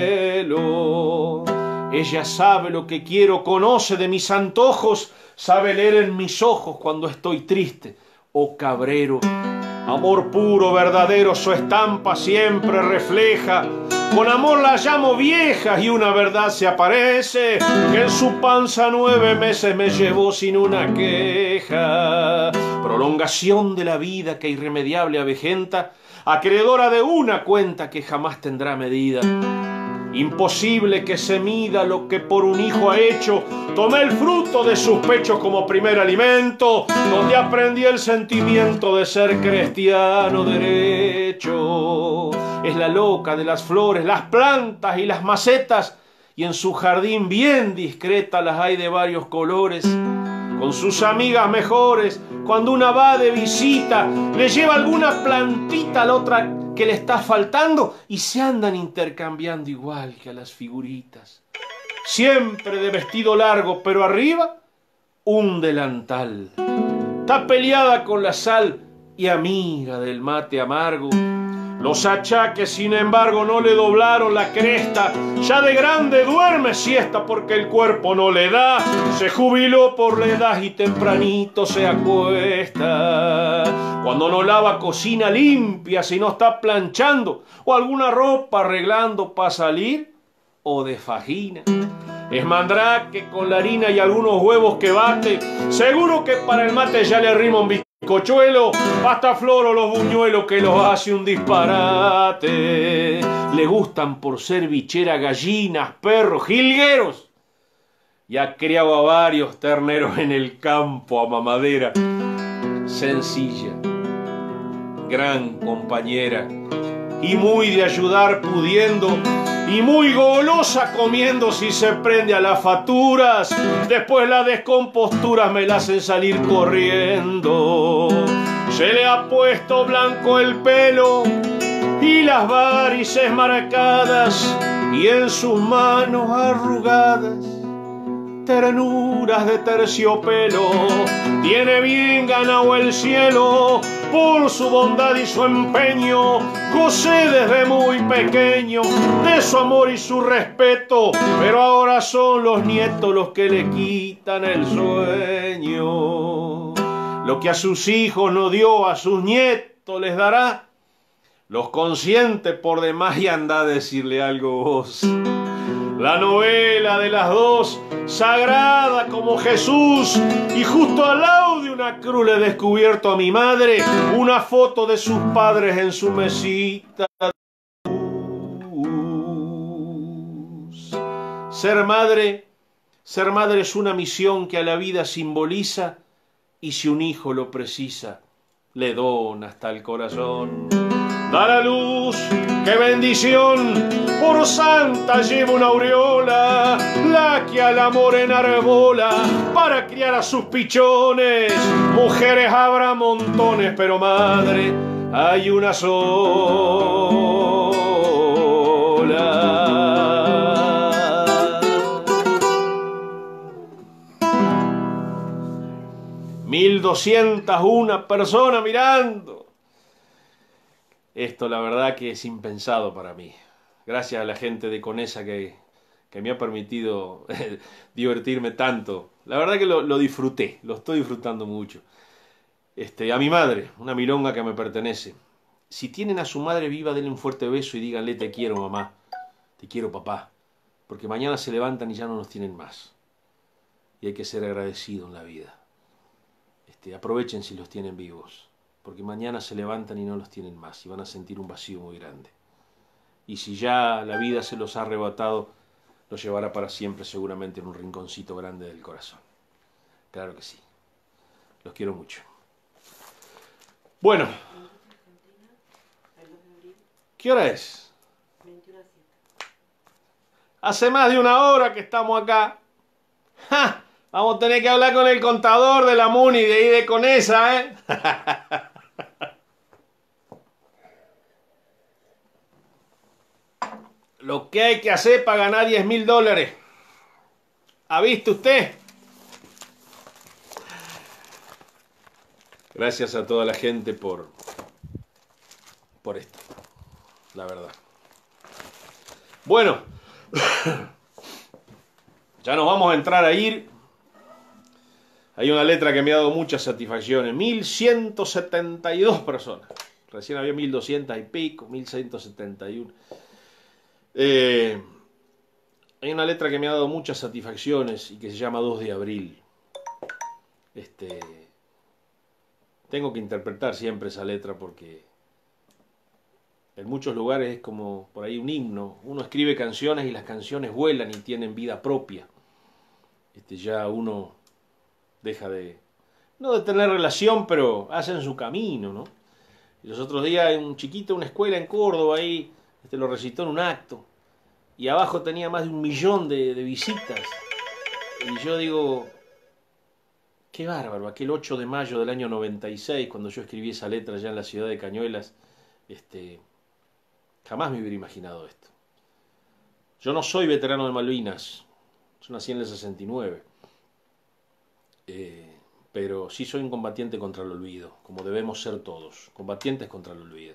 S1: cielo. Ella sabe lo que quiero, conoce de mis antojos, sabe leer en mis ojos cuando estoy triste o cabrero. Amor puro, verdadero, su estampa siempre refleja. Con amor la llamo vieja y una verdad se aparece, que en su panza 9 meses me llevó sin una queja. Prolongación de la vida que irremediable avejenta, acreedora de una cuenta que jamás tendrá medida. Imposible que se mida lo que por un hijo ha hecho. Tomé el fruto de sus pechos como primer alimento, donde aprendí el sentimiento de ser cristiano derecho. Es la loca de las flores, las plantas y las macetas, y en su jardín bien discreta las hay de varios colores. Con sus amigas mejores, cuando una va de visita, le lleva alguna plantita a la otra que le está faltando y se andan intercambiando igual que a las figuritas. Siempre de vestido largo, pero arriba un delantal. Está peleada con la sal y amiga del mate amargo. Los achaques, sin embargo, no le doblaron la cresta. Ya de grande duerme siesta porque el cuerpo no le da. Se jubiló por la edad y tempranito se acuesta. Cuando no lava, cocina limpia si no está planchando, o alguna ropa arreglando para salir, o de fajina. Es mandrake con la harina y algunos huevos que bate. Seguro que para el mate ya le arrima un bizcochuelo, pasta flor o los buñuelos que los hace un disparate. Le gustan por ser bichera gallinas, perros, jilgueros. Y ha criado a varios terneros en el campo a mamadera. Sencilla, gran compañera, y muy de ayudar pudiendo, y muy golosa comiendo si se prende a las facturas. Después las descomposturas me la hacen salir corriendo. Se le ha puesto blanco el pelo y las varices marcadas, y en sus manos arrugadas ternuras de terciopelo. Tiene bien ganado el cielo por su bondad y su empeño. Gocé desde muy pequeño de su amor y su respeto, pero ahora son los nietos los que le quitan el sueño. Lo que a sus hijos no dio, a sus nietos les dará. Los consiente por demás y anda a decirle algo vos. La novela de las dos, sagrada como Jesús, y justo al lado de una cruz le he descubierto a mi madre una foto de sus padres en su mesita. ser madre es una misión que a la vida simboliza y si un hijo lo precisa, le dona hasta el corazón. Da la luz, qué bendición, por santa lleva una aureola, la que al amor enarbola para criar a sus pichones. Mujeres habrá montones, pero madre hay una sola. 1201 personas mirando. Esto la verdad que es impensado para mí. Gracias a la gente de Conesa que me ha permitido divertirme tanto. La verdad que lo disfruté, lo estoy disfrutando mucho. A mi madre, una milonga que me pertenece. Si tienen a su madre viva, denle un fuerte beso y díganle te quiero mamá, te quiero papá. Porque mañana se levantan y ya no nos tienen más. Y hay que ser agradecido en la vida. Aprovechen si los tienen vivos. Porque mañana se levantan y no los tienen más y van a sentir un vacío muy grande. Y si ya la vida se los ha arrebatado, los llevará para siempre seguramente en un rinconcito grande del corazón. Claro que sí. Los quiero mucho. Bueno. ¿Qué hora es?
S2: 21:07.
S1: Hace más de una hora que estamos acá. ¡Ja! Vamos a tener que hablar con el contador de la Muni de ahí de Conesa, ¿eh? Lo que hay que hacer para ganar $10.000. ¿Ha visto usted? Gracias a toda la gente por esto, la verdad. Bueno, ya nos vamos a entrar a ir. Hay una letra que me ha dado muchas satisfacciones. 1172 personas. Recién había 1200 y pico, 1171. Hay una letra que me ha dado muchas satisfacciones y que se llama 2 de abril. Tengo que interpretar siempre esa letra porque en muchos lugares es como por ahí un himno. Uno escribe canciones y las canciones vuelan y tienen vida propia. Ya uno deja no de tener relación, pero hacen su camino, ¿no? Y los otros días un chiquito, una escuela en Córdoba ahí, lo recitó en un acto. Y abajo tenía más de 1 millón de visitas. Y yo digo, qué bárbaro, aquel 8 de mayo del año 96, cuando yo escribí esa letra allá en la ciudad de Cañuelas, jamás me hubiera imaginado esto. Yo no soy veterano de Malvinas, yo nací en el 69, pero sí soy un combatiente contra el olvido, como debemos ser todos, combatientes contra el olvido.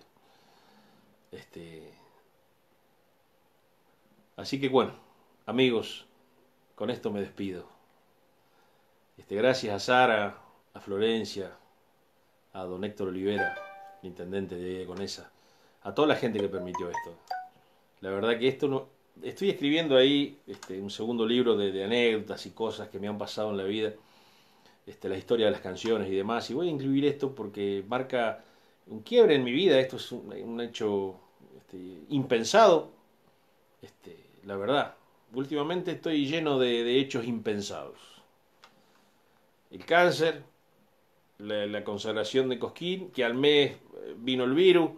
S1: Así que bueno, amigos, con esto me despido. Gracias a Sara, a Florencia, a don Héctor Olivera, el intendente de Conesa, a toda la gente que permitió esto. La verdad que esto no... Estoy escribiendo ahí un segundo libro de anécdotas y cosas que me han pasado en la vida, la historia de las canciones y demás, y voy a incluir esto porque marca un quiebre en mi vida. Esto es un hecho impensado, la verdad. Últimamente estoy lleno de hechos impensados. El cáncer, la consagración de Cosquín, que al mes vino el virus,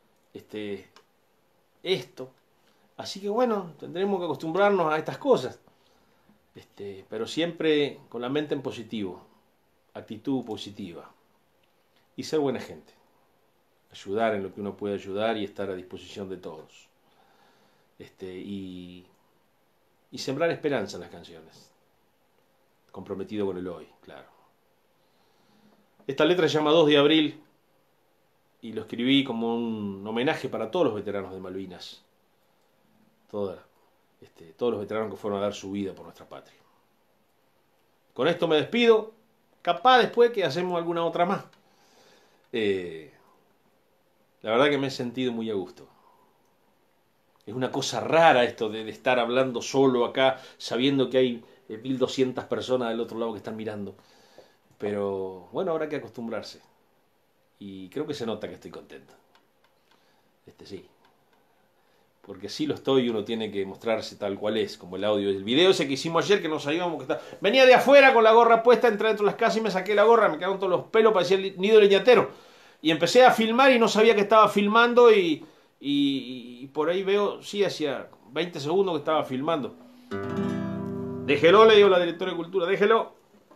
S1: esto. Así que bueno, tendremos que acostumbrarnos a estas cosas, pero siempre con la mente en positivo, actitud positiva y ser buena gente, ayudar en lo que uno puede ayudar y estar a disposición de todos, y sembrar esperanza en las canciones, comprometido con el hoy, claro. Esta letra se llama 2 de abril y lo escribí como un homenaje para todos los veteranos de Malvinas. Todos los veteranos que fueron a dar su vida por nuestra patria. Con esto me despido. Capaz después que hacemos alguna otra más. La verdad que me he sentido muy a gusto. Es una cosa rara esto de estar hablando solo acá, sabiendo que hay 1200 personas del otro lado que están mirando. Pero bueno, habrá que acostumbrarse. Y creo que se nota que estoy contento. Sí. porque sí lo estoy y uno tiene que mostrarse tal cual es, como el audio. El video ese que hicimos ayer, que nos salíamos, venía de afuera con la gorra puesta, entré dentro de las casas y me saqué la gorra, me quedaron todos los pelos, parecía el nido de leñatero. Y empecé a filmar y no sabía que estaba filmando y por ahí veo, sí, hacía 20 segundos que estaba filmando. Déjelo, le digo a la directora de Cultura, déjelo.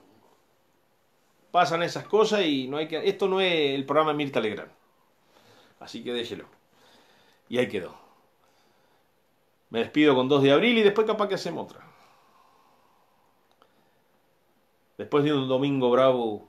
S1: Pasan esas cosas y no hay que... Esto no es el programa de Mirta Legrand. Así que déjelo. Y ahí quedó. Me despido con 2 de abril y después capaz que hacemos otra. Después de un domingo bravo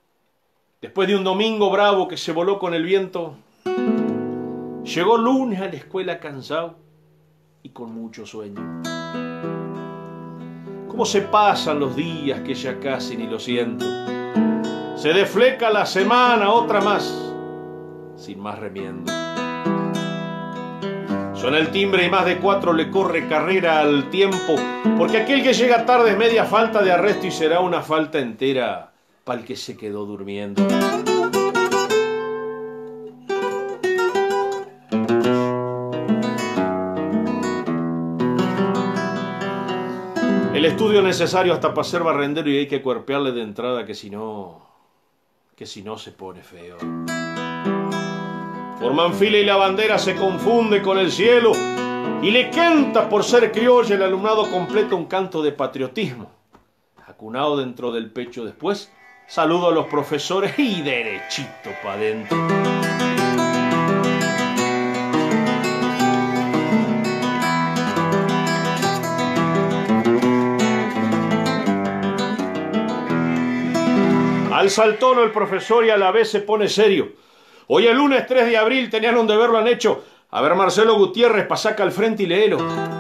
S1: que se voló con el viento, llegó lunes a la escuela cansado y con mucho sueño. ¿Cómo se pasan los días que ya casi ni lo siento? Se defleca la semana, otra más, sin más remiendo. Suena el timbre y más de 4 le corre carrera al tiempo, porque aquel que llega tarde es media falta de arresto y será una falta entera pa'l que se quedó durmiendo. El estudio es necesario hasta para ser barrendero y hay que cuerpearle de entrada que si no se pone feo. Forman fila y la bandera se confunde con el cielo y le canta por ser criolla el alumnado completo un canto de patriotismo. Acunado dentro del pecho después, saludo a los profesores y derechito pa' adentro. Alza el tono el profesor y a la vez se pone serio. Hoy el lunes 3 de abril tenían un deber, lo han hecho. A ver, Marcelo Gutiérrez, pasaca al frente y léelo.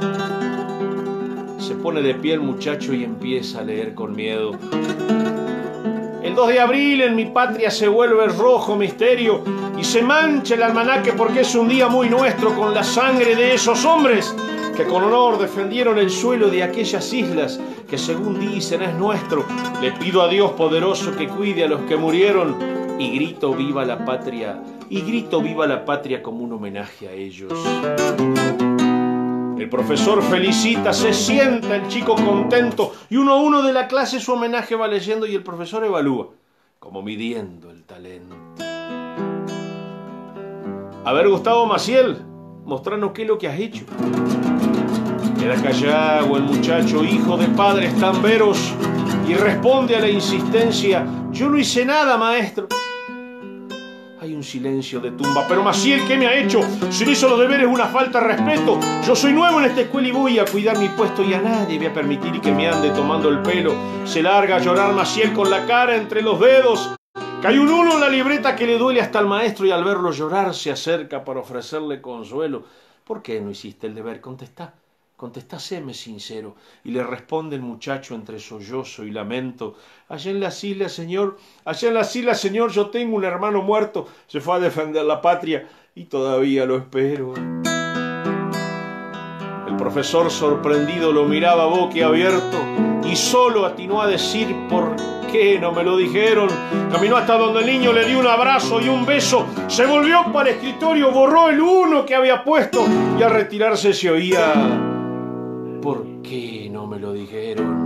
S1: Se pone de pie el muchacho y empieza a leer con miedo. El 2 de abril en mi patria se vuelve rojo misterio y se mancha el almanaque porque es un día muy nuestro con la sangre de esos hombres que con honor defendieron el suelo de aquellas islas que según dicen es nuestro. Le pido a Dios poderoso que cuide a los que murieron y grito viva la patria como un homenaje a ellos. El profesor felicita, se sienta el chico contento y uno a uno de la clase su homenaje va leyendo y el profesor evalúa, como midiendo el talento. A ver, Gustavo Maciel, mostranos qué es lo que has hecho. Queda callado el muchacho, hijo de padres tan veros, y responde a la insistencia: yo no hice nada, maestro. Hay un silencio de tumba. Pero Maciel, ¿qué me ha hecho? Si no hizo los deberes, una falta de respeto. Yo soy nuevo en esta escuela y voy a cuidar mi puesto y a nadie voy a permitir que me ande tomando el pelo. Se larga a llorar Maciel con la cara entre los dedos. Cae un 1 en la libreta que le duele hasta al maestro y al verlo llorar se acerca para ofrecerle consuelo. ¿Por qué no hiciste el deber? Contestá. Contestá, séme sincero. Y le responde el muchacho entre sollozo y lamento: allá en las islas, señor, yo tengo un hermano muerto, se fue a defender la patria y todavía lo espero. El profesor sorprendido lo miraba boquiabierto y solo atinó a decir: ¿por qué no me lo dijeron? Caminó hasta donde el niño le dio un abrazo y un beso, se volvió para el escritorio, borró el 1 que había puesto y al retirarse se oía: ¿por qué no me lo dijeron?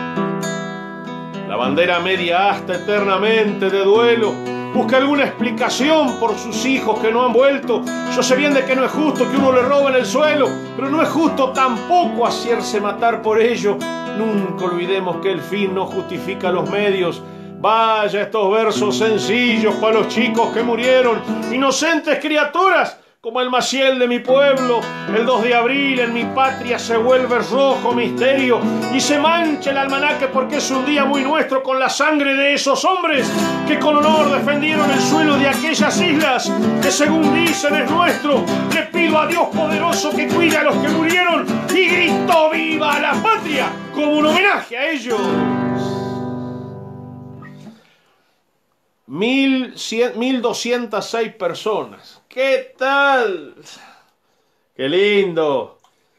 S1: La bandera media asta eternamente de duelo busca alguna explicación por sus hijos que no han vuelto. Yo sé bien de que no es justo que uno le robe en el suelo, pero no es justo tampoco hacerse matar por ello. Nunca olvidemos que el fin no justifica los medios. Vaya estos versos sencillos para los chicos que murieron, inocentes criaturas como el Maciel de mi pueblo. El 2 de abril en mi patria se vuelve rojo misterio y se mancha el almanaque porque es un día muy nuestro con la sangre de esos hombres que con honor defendieron el suelo de aquellas islas que según dicen es nuestro. Le pido a Dios poderoso que cuide a los que murieron y grito viva la patria como un homenaje a ellos. 1206 personas. ¿Qué tal? ¡Qué lindo!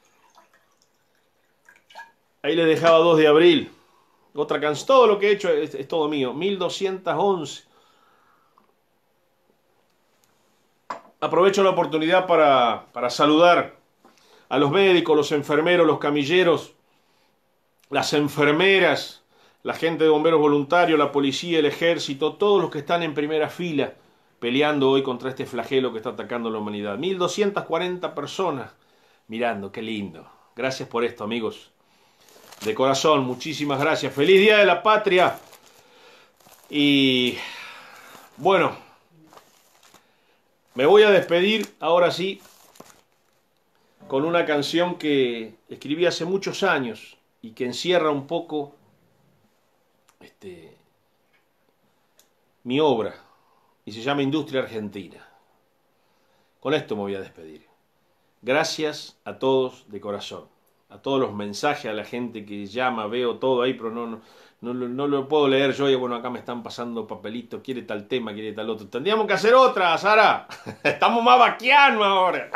S1: Ahí les dejaba 2 de abril. Otra canción. Todo lo que he hecho es todo mío. 1211. Aprovecho la oportunidad para saludar a los médicos, los enfermeros, los camilleros, las enfermeras, la gente de bomberos voluntarios, la policía, el ejército, todos los que están en primera fila peleando hoy contra este flagelo que está atacando a la humanidad. 1240 personas mirando, qué lindo. Gracias por esto, amigos. De corazón, muchísimas gracias. Feliz Día de la Patria. Y bueno, me voy a despedir ahora sí con una canción que escribí hace muchos años y que encierra un poco mi obra y se llama Industria Argentina. Con esto me voy a despedir. Gracias a todos de corazón, a todos los mensajes, a la gente que llama, veo todo ahí, pero no lo puedo leer yo. Y bueno, acá me están pasando papelitos, quiere tal tema, quiere tal otro. Tendríamos que hacer otra, Sara. Estamos más vaquianos ahora.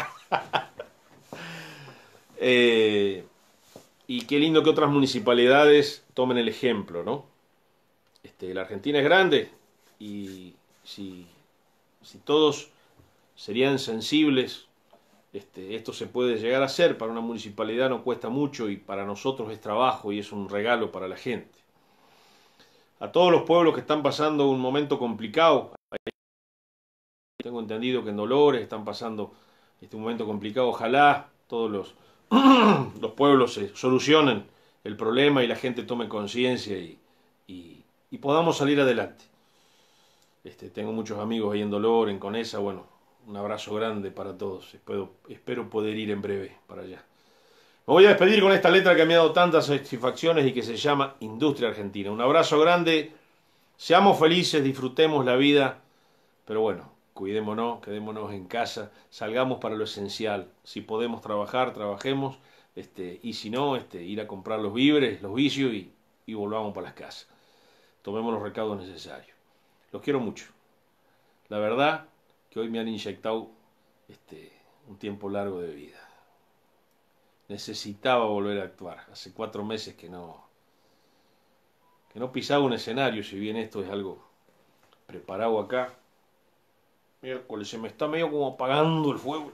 S1: Y qué lindo que otras municipalidades tomen el ejemplo, ¿no? La Argentina es grande y si todos serían sensibles, esto se puede llegar a hacer. Para una municipalidad no cuesta mucho y para nosotros es trabajo y es un regalo para la gente. A todos los pueblos que están pasando un momento complicado, tengo entendido que en Dolores están pasando un momento complicado, ojalá todos los pueblos se solucionen el problema y la gente tome conciencia y podamos salir adelante. Tengo muchos amigos ahí en Dolores, en Conesa, bueno, un abrazo grande para todos. Espero poder ir en breve para allá. Me voy a despedir con esta letra que me ha dado tantas satisfacciones y que se llama Industria Argentina. Un abrazo grande, seamos felices, disfrutemos la vida, pero bueno, cuidémonos, quedémonos en casa, salgamos para lo esencial. Si podemos trabajar, trabajemos, y si no, ir a comprar los víveres, los vicios y volvamos para las casas. Tomemos los recaudos necesarios. Los quiero mucho. La verdad que hoy me han inyectado un tiempo largo de vida. Necesitaba volver a actuar. Hace 4 meses que no pisaba un escenario, si bien esto es algo preparado acá. Miércoles, se me está medio como apagando el fuego.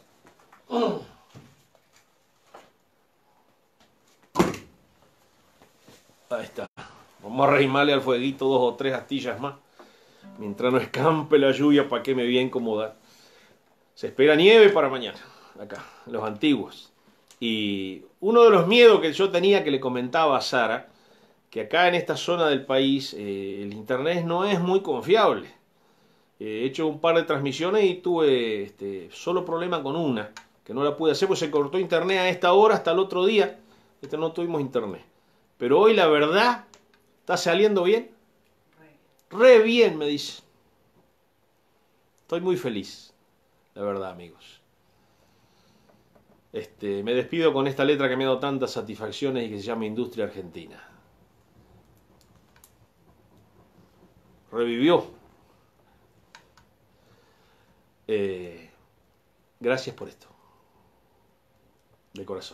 S1: Ahí está. Vamos a arrimarle al fueguito 2 o 3 astillas más. Mientras no escampe la lluvia, para que me voy a incomodar. Se espera nieve para mañana, acá, en los antiguos. Y uno de los miedos que yo tenía, que le comentaba a Sara, que acá en esta zona del país el internet no es muy confiable. He hecho un par de transmisiones y tuve solo problema con una, que no la pude hacer, pues se cortó internet a esta hora hasta el otro día. No tuvimos internet. Pero hoy la verdad está saliendo bien. Re bien, me dice. Estoy muy feliz, la verdad, amigos. Me despido con esta letra que me ha dado tantas satisfacciones y que se llama Industria Argentina. Revivió. Gracias por esto. De corazón.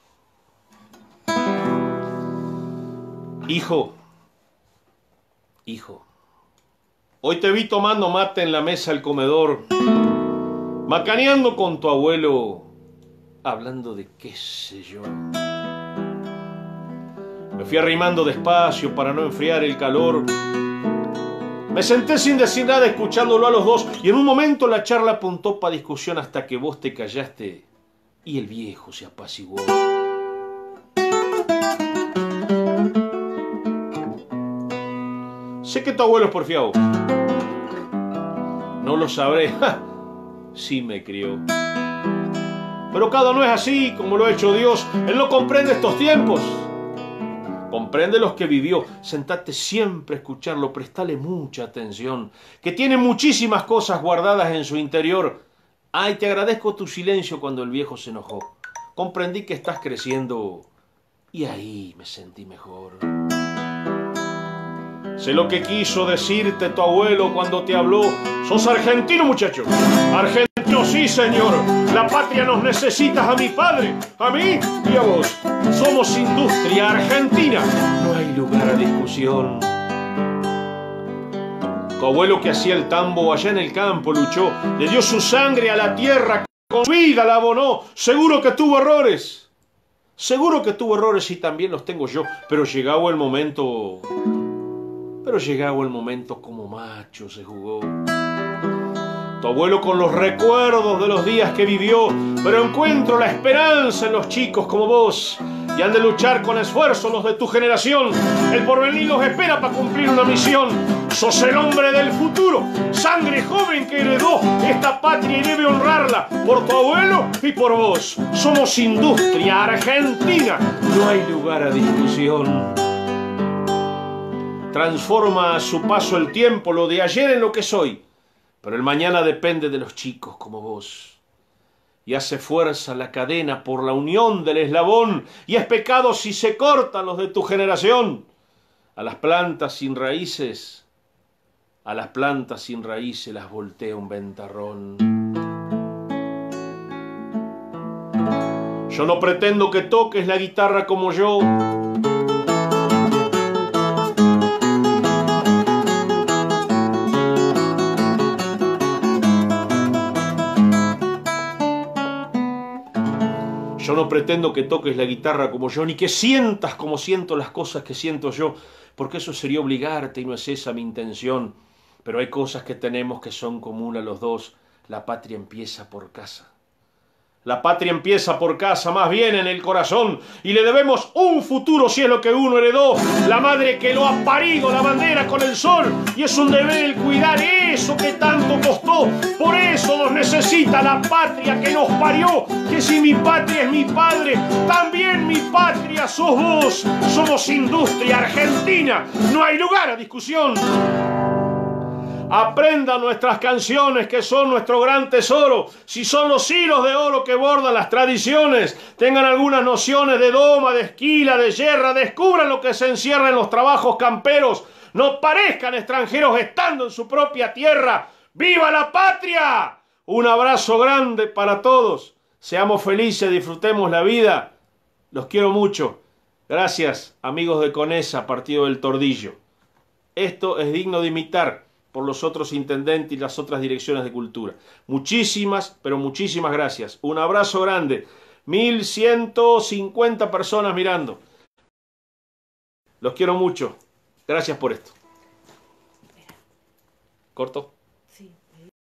S1: Hijo. Hoy te vi tomando mate en la mesa del comedor, macaneando con tu abuelo, hablando de qué sé yo. Me fui arrimando despacio para no enfriar el calor. Me senté sin decir nada escuchándolo a los dos y en un momento la charla apuntó para discusión hasta que vos te callaste y el viejo se apaciguó. Sé que tu abuelo es porfiado. No lo sabré. Sí me crió. Pero cada no es así como lo ha hecho Dios. Él no comprende estos tiempos. Comprende los que vivió. Sentate siempre a escucharlo. Prestale mucha atención. Que tiene muchísimas cosas guardadas en su interior. Ay, te agradezco tu silencio cuando el viejo se enojó. Comprendí que estás creciendo. Y ahí me sentí mejor. Sé lo que quiso decirte tu abuelo cuando te habló. Sos argentino, muchacho. Argentino, sí, señor. La patria nos necesitas a mi padre, a mí y a vos. Somos industria argentina. No hay lugar a discusión. Tu abuelo que hacía el tambo allá en el campo luchó. Le dio su sangre a la tierra con vida la abonó. Seguro que tuvo errores. Seguro que tuvo errores y también los tengo yo. Pero llegado el momento como macho se jugó. Tu abuelo con los recuerdos de los días que vivió, pero encuentro la esperanza en los chicos como vos, y han de luchar con esfuerzo los de tu generación. El porvenir los espera para cumplir una misión. Sos el hombre del futuro, sangre joven que heredó esta patria y debe honrarla por tu abuelo y por vos. Somos industria argentina, no hay lugar a discusión. Transforma a su paso el tiempo, lo de ayer en lo que soy, pero el mañana depende de los chicos como vos. Y hace fuerza la cadena por la unión del eslabón, y es pecado si se cortan los de tu generación. A las plantas sin raíces las voltea un ventarrón. Yo no pretendo que toques la guitarra como yo. Yo no pretendo que toques la guitarra como yo, ni que sientas como siento las cosas que siento yo, porque eso sería obligarte y no es esa mi intención. Pero hay cosas que tenemos que son comunes a los dos. La patria empieza por casa. La patria empieza por casa, más bien en el corazón, y le debemos un futuro si es lo que uno heredó. La madre que lo ha parido, la bandera con el sol, y es un deber el cuidar eso que tanto costó. Por eso nos necesita la patria que nos parió, que si mi patria es mi padre, también mi patria sos vos. Somos industria argentina, no hay lugar a discusión. Aprendan nuestras canciones que son nuestro gran tesoro. Si son los hilos de oro que bordan las tradiciones, tengan algunas nociones de doma, de esquila, de yerra, descubran lo que se encierra en los trabajos camperos. No parezcan extranjeros estando en su propia tierra. ¡Viva la patria! Un abrazo grande para todos. Seamos felices, disfrutemos la vida. Los quiero mucho. Gracias, amigos de Conesa, Partido del Tordillo. Esto es digno de imitar por los otros intendentes y las otras direcciones de cultura. Muchísimas, pero muchísimas gracias. Un abrazo grande. 1150 personas mirando. Los quiero mucho. Gracias por esto. ¿Corto?